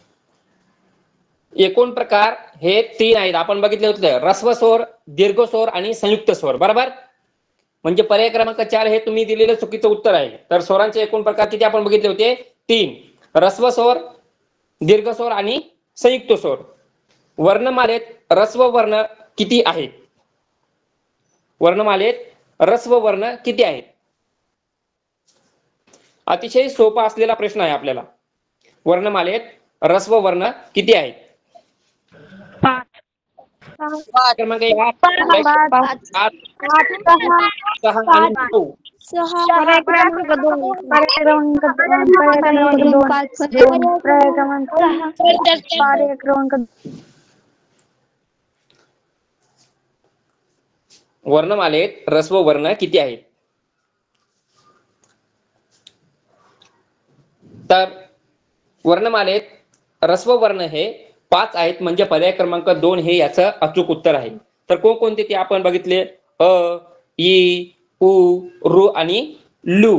एकूण प्रकार हे तीन आहेत. आपण बघितले होते ऱ्हस्व स्वर, दीर्घ स्वर आणि संयुक्त स्वर. बरोबर. म्हणजे पर्याय क्रमांक चार हे तुम्ही दिलेलं चुकीचं उत्तर आहे. तर स्वरांचे एकूण प्रकार किती आपण बघितले होते? तीन. ऱ्हस्व स्वर, दीर्घ स्वर आणि संयुक्त स्वर. वर्णमालेत ऱ्हस्व वर्ण किती आहेत? वर्णमालेत ऱ्हस्व वर्ण किती आहेत? अतिशय सोपा असलेला प्रश्न आहे आपल्याला. वर्णमालेत ऱ्हस्व वर्ण किती आहेत? पाच. क्रमांक एक, सहा आणि नऊ. पर्याय क्रमांक दोन, पर्याय क्रमांक दोन, पर्याय क्रमांक पर्याय क्रमांक वर्णमालेत ऱ्हस्व वर्ण किती आहेत? तर वर्णमालेत ऱ्हस्व वर्ण हे पाच आहेत. म्हणजे पर्याय क्रमांक दोन हे याचं अचूक उत्तर आहे. तर कोणकोणते ते आपण बघितले? अ, इ, उ, ऋ आणि लु.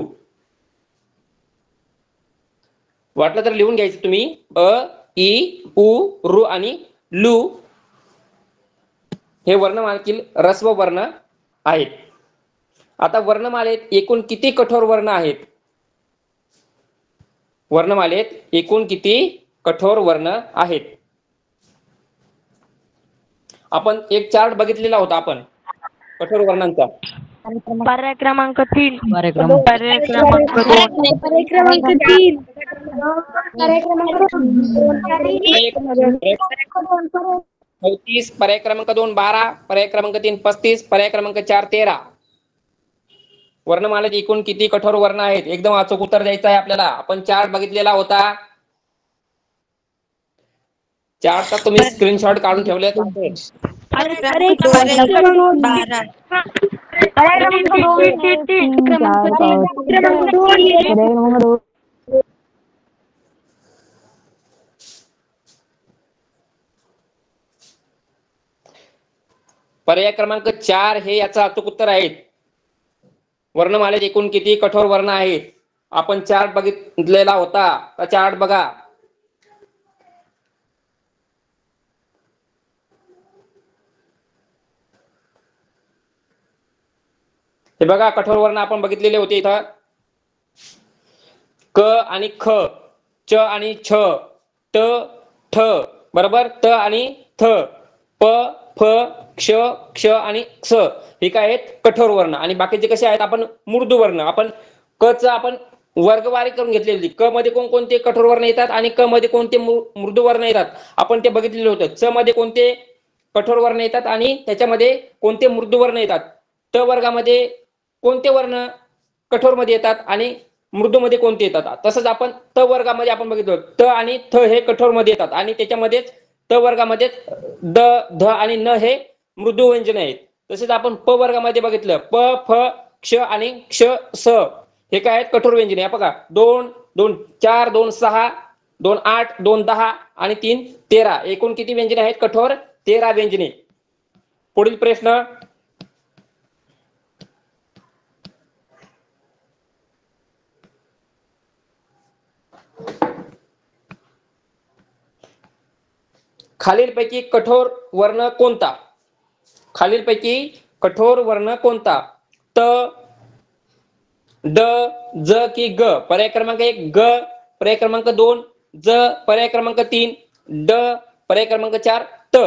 वाटलं तर लिहून घ्यायचं तुम्ही. अ, इ, उ, ऋ आणि लु हे वर्णमालेतील ऱ्हस्व वर्ण आहेत. आता वर्णमालेत एकूण किती कठोर वर्ण आहेत? वर्णमालेत एकूण किती कठोर वर्ण आहेत? आपण एक चार्ट बघितलेला होता आपण कठोर वर्णांचा. पर्याय क्रमांक तीन, पर्याय क्रमांक पर्याय क्रमांक दोन, पर्याय क्रमांक तीन, पर्याय क्रमांक चौतीस, पर्याय क्रमांक दोन बारा, पर्याय क्रमांक तीन पस्तीस, पर्याय क्रमांक चार तेरा. वर्णमालेत एकूण किती कठोर वर्ण आहेत? एकदम अचूक उत्तर द्यायचं आहे आपल्याला. आपण चार्ट बघितलेला होता. चार्टचा तुम्ही स्क्रीनशॉट काढून ठेवले. पर्याय क्रमांक चार हे याचं अचूक उत्तर आहे. वर्णमालेत एकूण किती कठोर वर्ण आहेत? आपण चार्ट बघितलेला होता. चार्ट बघा. हे बघा कठोर वर्ण आपण बघितलेले होते इथं. क आणि ख, च आणि छ, ट, ठ. बरोबर. त आणि थ, प, फ, क्ष, क्ष आणि क्ष हे काय आहेत? कठोर वर्ण. आणि बाकीचे कसे आहेत? आपण मृदू वर्ण. आपण क च आपण वर्गवारी करून घेतलेली. क मध्ये कोणकोणते कठोर वर्ण येतात आणि क मध्ये कोणते मृदू वर्ण येतात आपण ते बघितलेले होते. च मध्ये कोणते कठोर वर्ण येतात आणि त्याच्यामध्ये कोणते मृदू वर्ण येतात. त वर्गामध्ये कोणते वर्ण कठोर मध्ये येतात आणि मृदू मध्ये कोणते येतात. तसंच आपण त वर्गामध्ये आपण बघितलं त आणि थ हे कठोर मध्ये येतात आणि त्याच्यामध्येच त वर्गामध्ये द, ध आणि न हे मृदू व्यंजन आहेत. तसेच आपण प वर्गामध्ये बघितलं प, फ, क्ष आणि क्ष, स हे काय आहेत? कठोर व्यंजने. आहे बघा. दोन, दोन चार, दोन सहा, दोन आठ, दोन दहा आणि तीन तेरा. एकूण किती व्यंजने आहेत? कठोर तेरा व्यंजने. पुढील प्रश्न. खालीलपैकी कठोर वर्ण कोणता? खालीलपैकी कठोर वर्ण कोणता? त, ड, ज की ग? पर्याय क्रमांक एक ग, पर्याय क्रमांक दोन ज, पर्याय क्रमांक तीन ड, पर्याय क्रमांक चार त.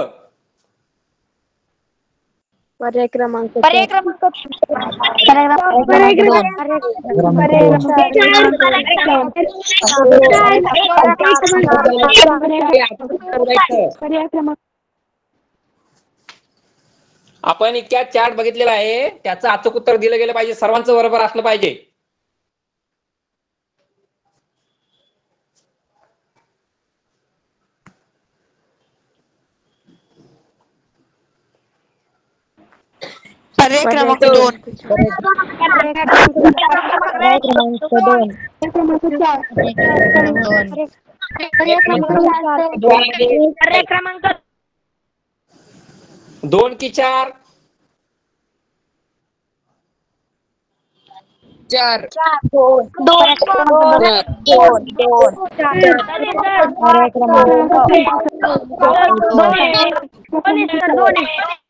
पर्याय क्रमांक पर्याय क्रमांक पर्याय क्रमांक आपण इतक्या चार्ट बघितलेला आहे, त्याचं अचूक उत्तर दिलं गेलं पाहिजे, सर्वांचं बरोबर असलं पाहिजे. पर्याय क्रमांक दोन. पर्याय क्रमांक दोन. पर्याय क्रमांक दोन की चार? चार. दोन दोन पर्याय क्रमांक दोन.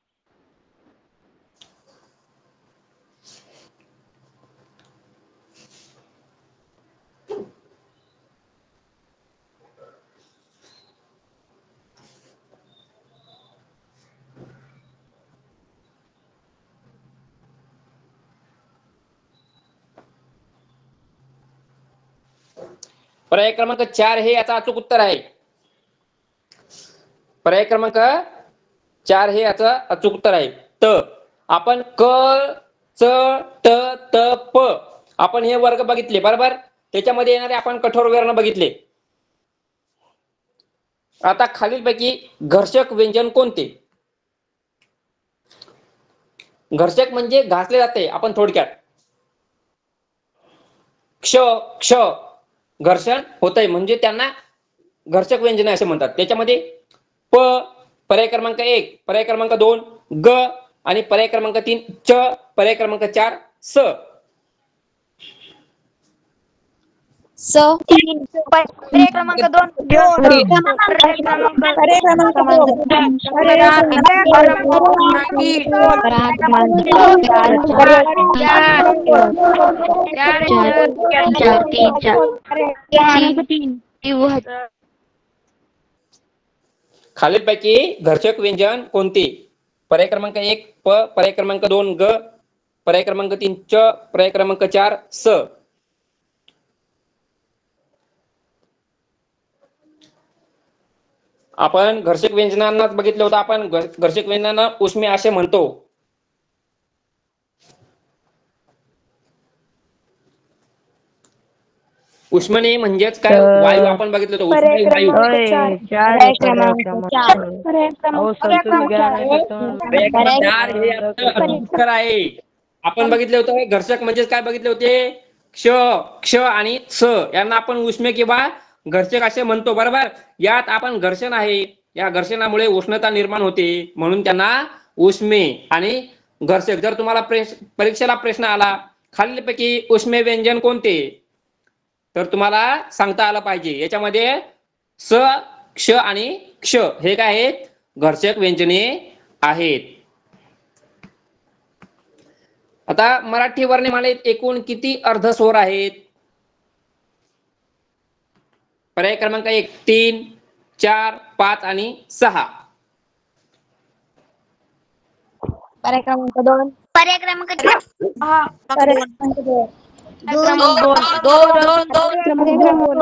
पर्याय क्रमांक चार हे याचं अचूक उत्तर आहे. पर्याय क्रमांक चार हे याचं अचूक उत्तर आहे. त आपण क च ट त प आपण हे वर्ग बघितले बरोबर, त्याच्यामध्ये येणारे आपण कठोर वर्ण बघितले. आता खालीलपैकी घर्षक व्यंजन कोणते? घर्षक म्हणजे घासले जाते, आपण थोडक्यात क्ष क्ष घर्षण होतंय म्हणजे त्यांना घर्षक व्यंजने असे म्हणतात. त्याच्यामध्ये प पर्याय क्रमांक एक, पर्याय क्रमांक दोन ग आणि पर्याय क्रमांक तीन च, पर्याय क्रमांक चार स. स तीन. पर्याय क्रमांक दोन पर्याय क्रमांक पर्याय खालीलपैकी घर्षक व्यंजन कोणते? पर्याय क्रमांक एक प, पर्याय क्रमांक दोन ग, पर्याय क्रमांक तीन च, पर्याय क्रमांक चार स. आपण घर्षक व्यंजनांनाच बघितलं होतं. आपण घर्षक व्यंजनांना उष्मे असे म्हणतो. उष्मने म्हणजेच काय? वायू आपण बघितलं होतं. उष्मे वायू. पर्याय क्रमांक चार. पर्याय चार हे याचं उत्तर आहे. आपण बघितले होते घर्षक म्हणजेच काय बघितले होते? क्ष क्ष आणि स यांना आपण उष्मे किंवा घर्षक असे म्हणतो बरोबर. यात आपण घर्षण आहे, या घर्षणामुळे उष्णता निर्माण होते म्हणून त्यांना उष्मे आणि घर्षक. जर तुम्हाला परीक्षेला प्रश्न आला खालीलपैकी उष्मे व्यंजन कोणते, तर तुम्हाला सांगता आलं पाहिजे. याच्यामध्ये स क्ष आणि क्ष हे काय आहेत? घर्षक व्यंजने आहेत. आता मराठी वर्णमालेत एकूण किती अर्धस्वर आहेत? पर्याय क्रमांक एक तीन, चार, पाच आणि सहा. पर्याय क्रमांक दोन. पर्याय क्रमांक चार. पर्याय क्रमांक दोन. दोन दोन दोन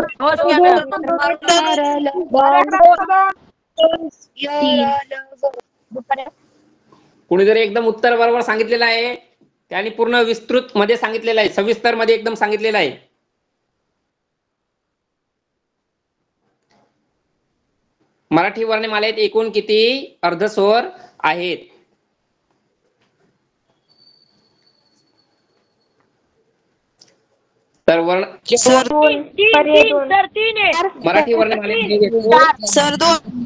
कुणी जरी एकदम उत्तर बरोबर सांगितलेलं आहे त्यांनी पूर्ण विस्तृत मध्ये सांगितलेलं आहे, सविस्तर मध्ये एकदम सांगितलेलं आहे. मराठी वर्णमालेत एकूण किती अर्धस्वर आहेत? तर वर्ण सर दोन. मराठी वर्णमालेत सर दोन.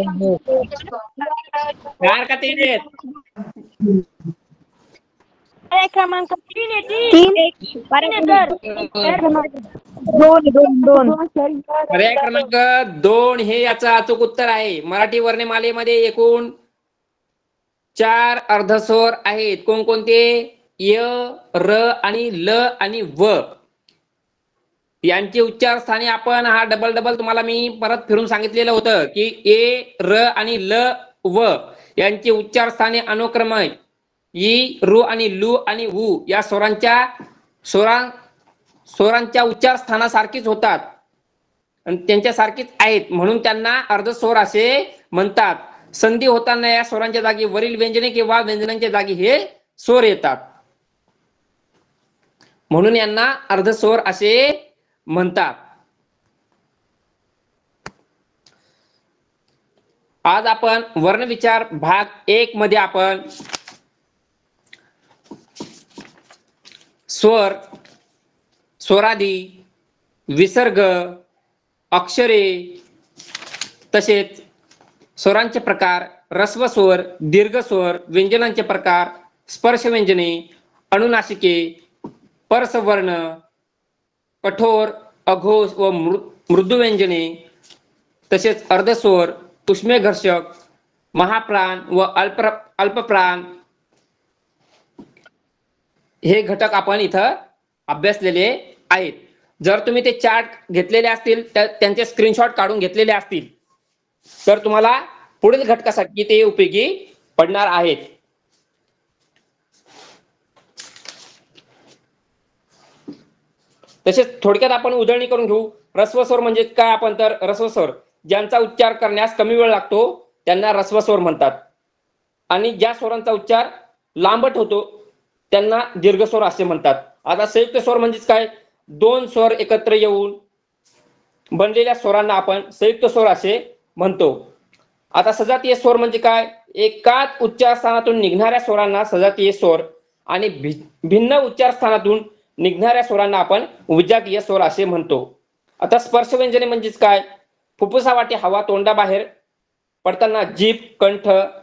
चार का तीन आहेत? पर्याय क्रमांक तीन. दोन दोन दोन. पर्याय क्रमांक दोन हे याचं अचूक उत्तर आहे. मराठी वर्णमालेमध्ये एकूण चार अर्धस्वर आहेत. कोणकोणते? य, र आणि ल आणि व. यांचे उच्चार स्थानी आपण हा डबल डबल तुम्हाला मी परत फिरून सांगितलेलं होतं की ए र आणि ल व यांचे उच्चार स्थानी अनुक्रमे ई रु आणि लु आणि उ या स्वरांच्या स्वरा स्वरांच्या उच्चार स्थानासारखीच होतात आणि त्यांच्या सारखीच आहेत म्हणून त्यांना अर्धस्वर असे म्हणतात. संधी होताना या स्वरांच्या जागी वरील व्यंजने किंवा व्यंजनांच्या जागी हे स्वर येतात म्हणून यांना अर्धस्वर असे म्हणतात. आज आपण वर्णविचार भाग एक मध्ये आपण स्वर, स्वरादी, विसर्ग, अक्षरे तसेच स्वरांचे प्रकार, ऱ्हस्व स्वर, दीर्घ स्वर, व्यंजनांचे प्रकार, स्पर्श व्यंजने, अनुनासिके, परसवर्ण, कठोर, अघोष व मृदू व्यंजने तसेच अर्धस्वर, उष्मेघर्षक, महाप्राण व अल्प अल्पप्राण हे घटक आपण इथं अभ्यासलेले आहेत. जर तुम्ही ते चार्ट घेतलेले असतील त्यांचे स्क्रीनशॉट काढून घेतलेले असतील तर तुम्हाला पुढील घटकासाठी ते उपयोगी पडणार आहेत. तसेच थोडक्यात आपण उजळणी करून घेऊ. ऱ्हस्व स्वर म्हणजे काय? आपण तर ऱ्हस्व स्वर ज्यांचा उच्चार करण्यास कमी वेळ लागतो त्यांना ऱ्हस्व स्वर म्हणतात आणि ज्या स्वरांचा उच्चार लांबट होतो त्यांना दीर्घ स्वर असे म्हणतात. आता संयुक्त स्वर म्हणजे काय? दोन स्वर एकत्र येऊन बनलेल्या स्वरांना आपण संयुक्त स्वर असे म्हणतो. आता सजातीय स्वर म्हणजे काय? एकाच उच्चार स्थानातून निघणाऱ्या स्वरांना सजातीय स्वर आणि भिन्न उच्चार स्थानातून निघणाऱ्या स्वरांना आपण विजातीय स्वर असे म्हणतो. आता स्पर्श व्यंजने म्हणजेच काय? फुफ्फुसावाटे हवा तोंडाबाहेर पडताना जीभ, कंठ,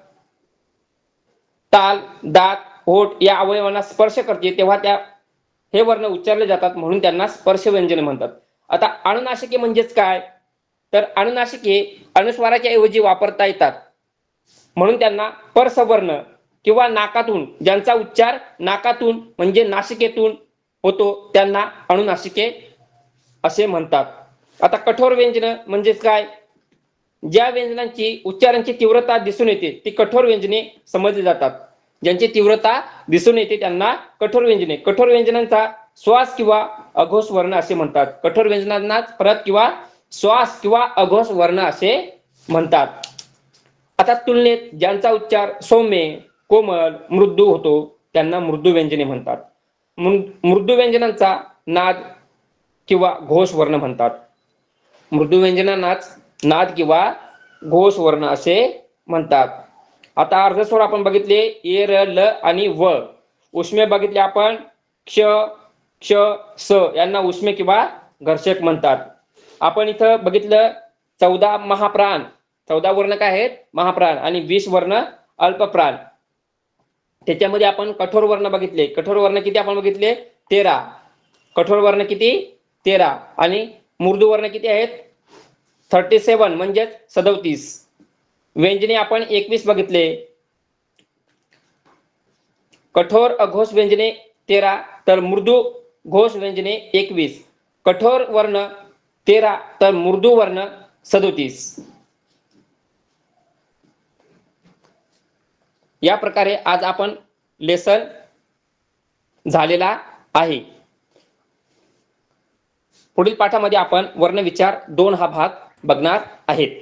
ताल, दात, ओठ या अवयवांना स्पर्श करते तेव्हा त्या हे वर्ण उच्चारले जातात म्हणून त्यांना स्पर्श व्यंजने म्हणतात. आता अनुनासिके म्हणजेच काय? तर अनुनासिके अनुस्वाराच्या ऐवजी वापरता येतात म्हणून त्यांना परसवर्ण किंवा नाकातून ज्यांचा उच्चार नाकातून म्हणजे नासिकेतून होतो त्यांना अनुनासिके असे म्हणतात. आता कठोर व्यंजन म्हणजेच काय? ज्या व्यंजनांची उच्चारांची तीव्रता दिसून येते ती कठोर व्यंजने समजली जातात. ज्यांची तीव्रता दिसून येते त्यांना कठोर व्यंजने. कठोर व्यंजनांचा श्वास किंवा अघोष वर्ण असे म्हणतात. कठोर व्यंजनांना परत किंवा श्वास किंवा अघोष वर्ण असे म्हणतात. आता तुलनेत ज्यांचा उच्चार सौम्य, कोमल, मृदू होतो त्यांना मृदू व्यंजने म्हणतात. मृदू व्यंजनांचा नाद किंवा घोष वर्ण म्हणतात. मृदू व्यंजनांनाच नाद किंवा घोष वर्ण असे म्हणतात. आता अर्धस्वर आपण बघितले ए, र, ल आणि व. उष्मे बघितले आपण क्ष, क्ष, स यांना उष्मे किंवा घर्षक म्हणतात. आपण इथं बघितलं चौदा महाप्राण. चौदा वर्ण काय आहेत? महाप्राण आणि वीस वर्ण अल्पप्राण. त्याच्यामध्ये आपण कठोर वर्ण बघितले. कठोर वर्ण किती आपण बघितले? तेरा. कठोर वर्ण किती? तेरा. आणि मृदू वर्ण किती आहेत? थर्टी सेवन म्हणजेच सदोतीस. व्यंजने आपण एकवीस बघितले. कठोर अघोष व्यंजने तेरा तर मृदू घोष व्यंजने एकवीस. कठोर वर्ण तेरा तर मृदू वर्ण सदोतीस. या प्रकारे आज आपण लेसन झालेला आहे. पुढील पाठामध्ये आपण वर्णविचार दोन हा भाग बघणार आहेत.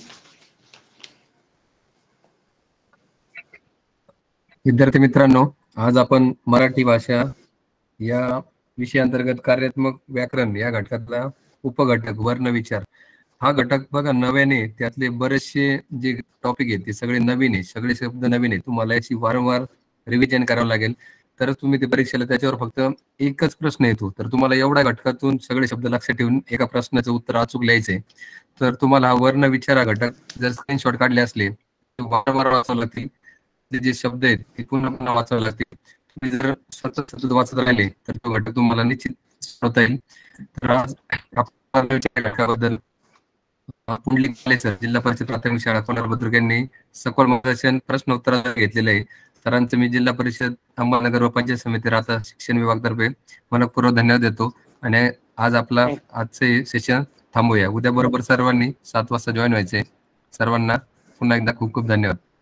विद्यार्थी मित्रांनो, आज आपण मराठी भाषा या विषयांतर्गत कार्यात्मक व्याकरण या घटकातला उपघटक वर्णविचार हा घटक बघा नव्याने. त्यातले बरेचसे जे टॉपिक आहेत ते सगळे नवीन आहे. सगळे शब्द नवीन आहे. तुम्हाला याची वारंवार रिव्हिजन करावं लागेल तरच तुम्ही ते परीक्षेला त्याच्यावर फक्त एकच प्रश्न येतो. तर तुम्हाला एवढ्या घटकातून सगळे शब्द लक्षात ठेवून एका प्रश्नाचं उत्तर अचूक लिहायचंय. तर तुम्हाला हा वर्ण विचार हा घटक जर स्क्रीनशॉट काढले असले तर वारंवार वाचावं लागतील. जे शब्द आहेत ते पुन्हा पुन्हा वाचावे लागतील. तुम्ही जर सतत सतत वाचत राहिले तर तो घटक तुम्हाला निश्चित होता येईल. तर आज आपण घटकाबद्दल पुंडलिक सर जिल्हा परिषद प्राथमिक शाळा पुनर्भद्रक यांनी सखोल मार्गदर्शन प्रश्न उत्तर घेतलेले आहे. सरांचं मी जिल्हा परिषद अहमदनगर व पंचायत समिती राहता शिक्षण विभागातर्फे मनपूर्वक धन्यवाद देतो आणि आज आपला आजचे सेशन थांबूया. उद्या बरोबर सर्वांनी सात वाजता जॉईन व्हायचे. सर्वांना पुन्हा एकदा खूप खूप धन्यवाद.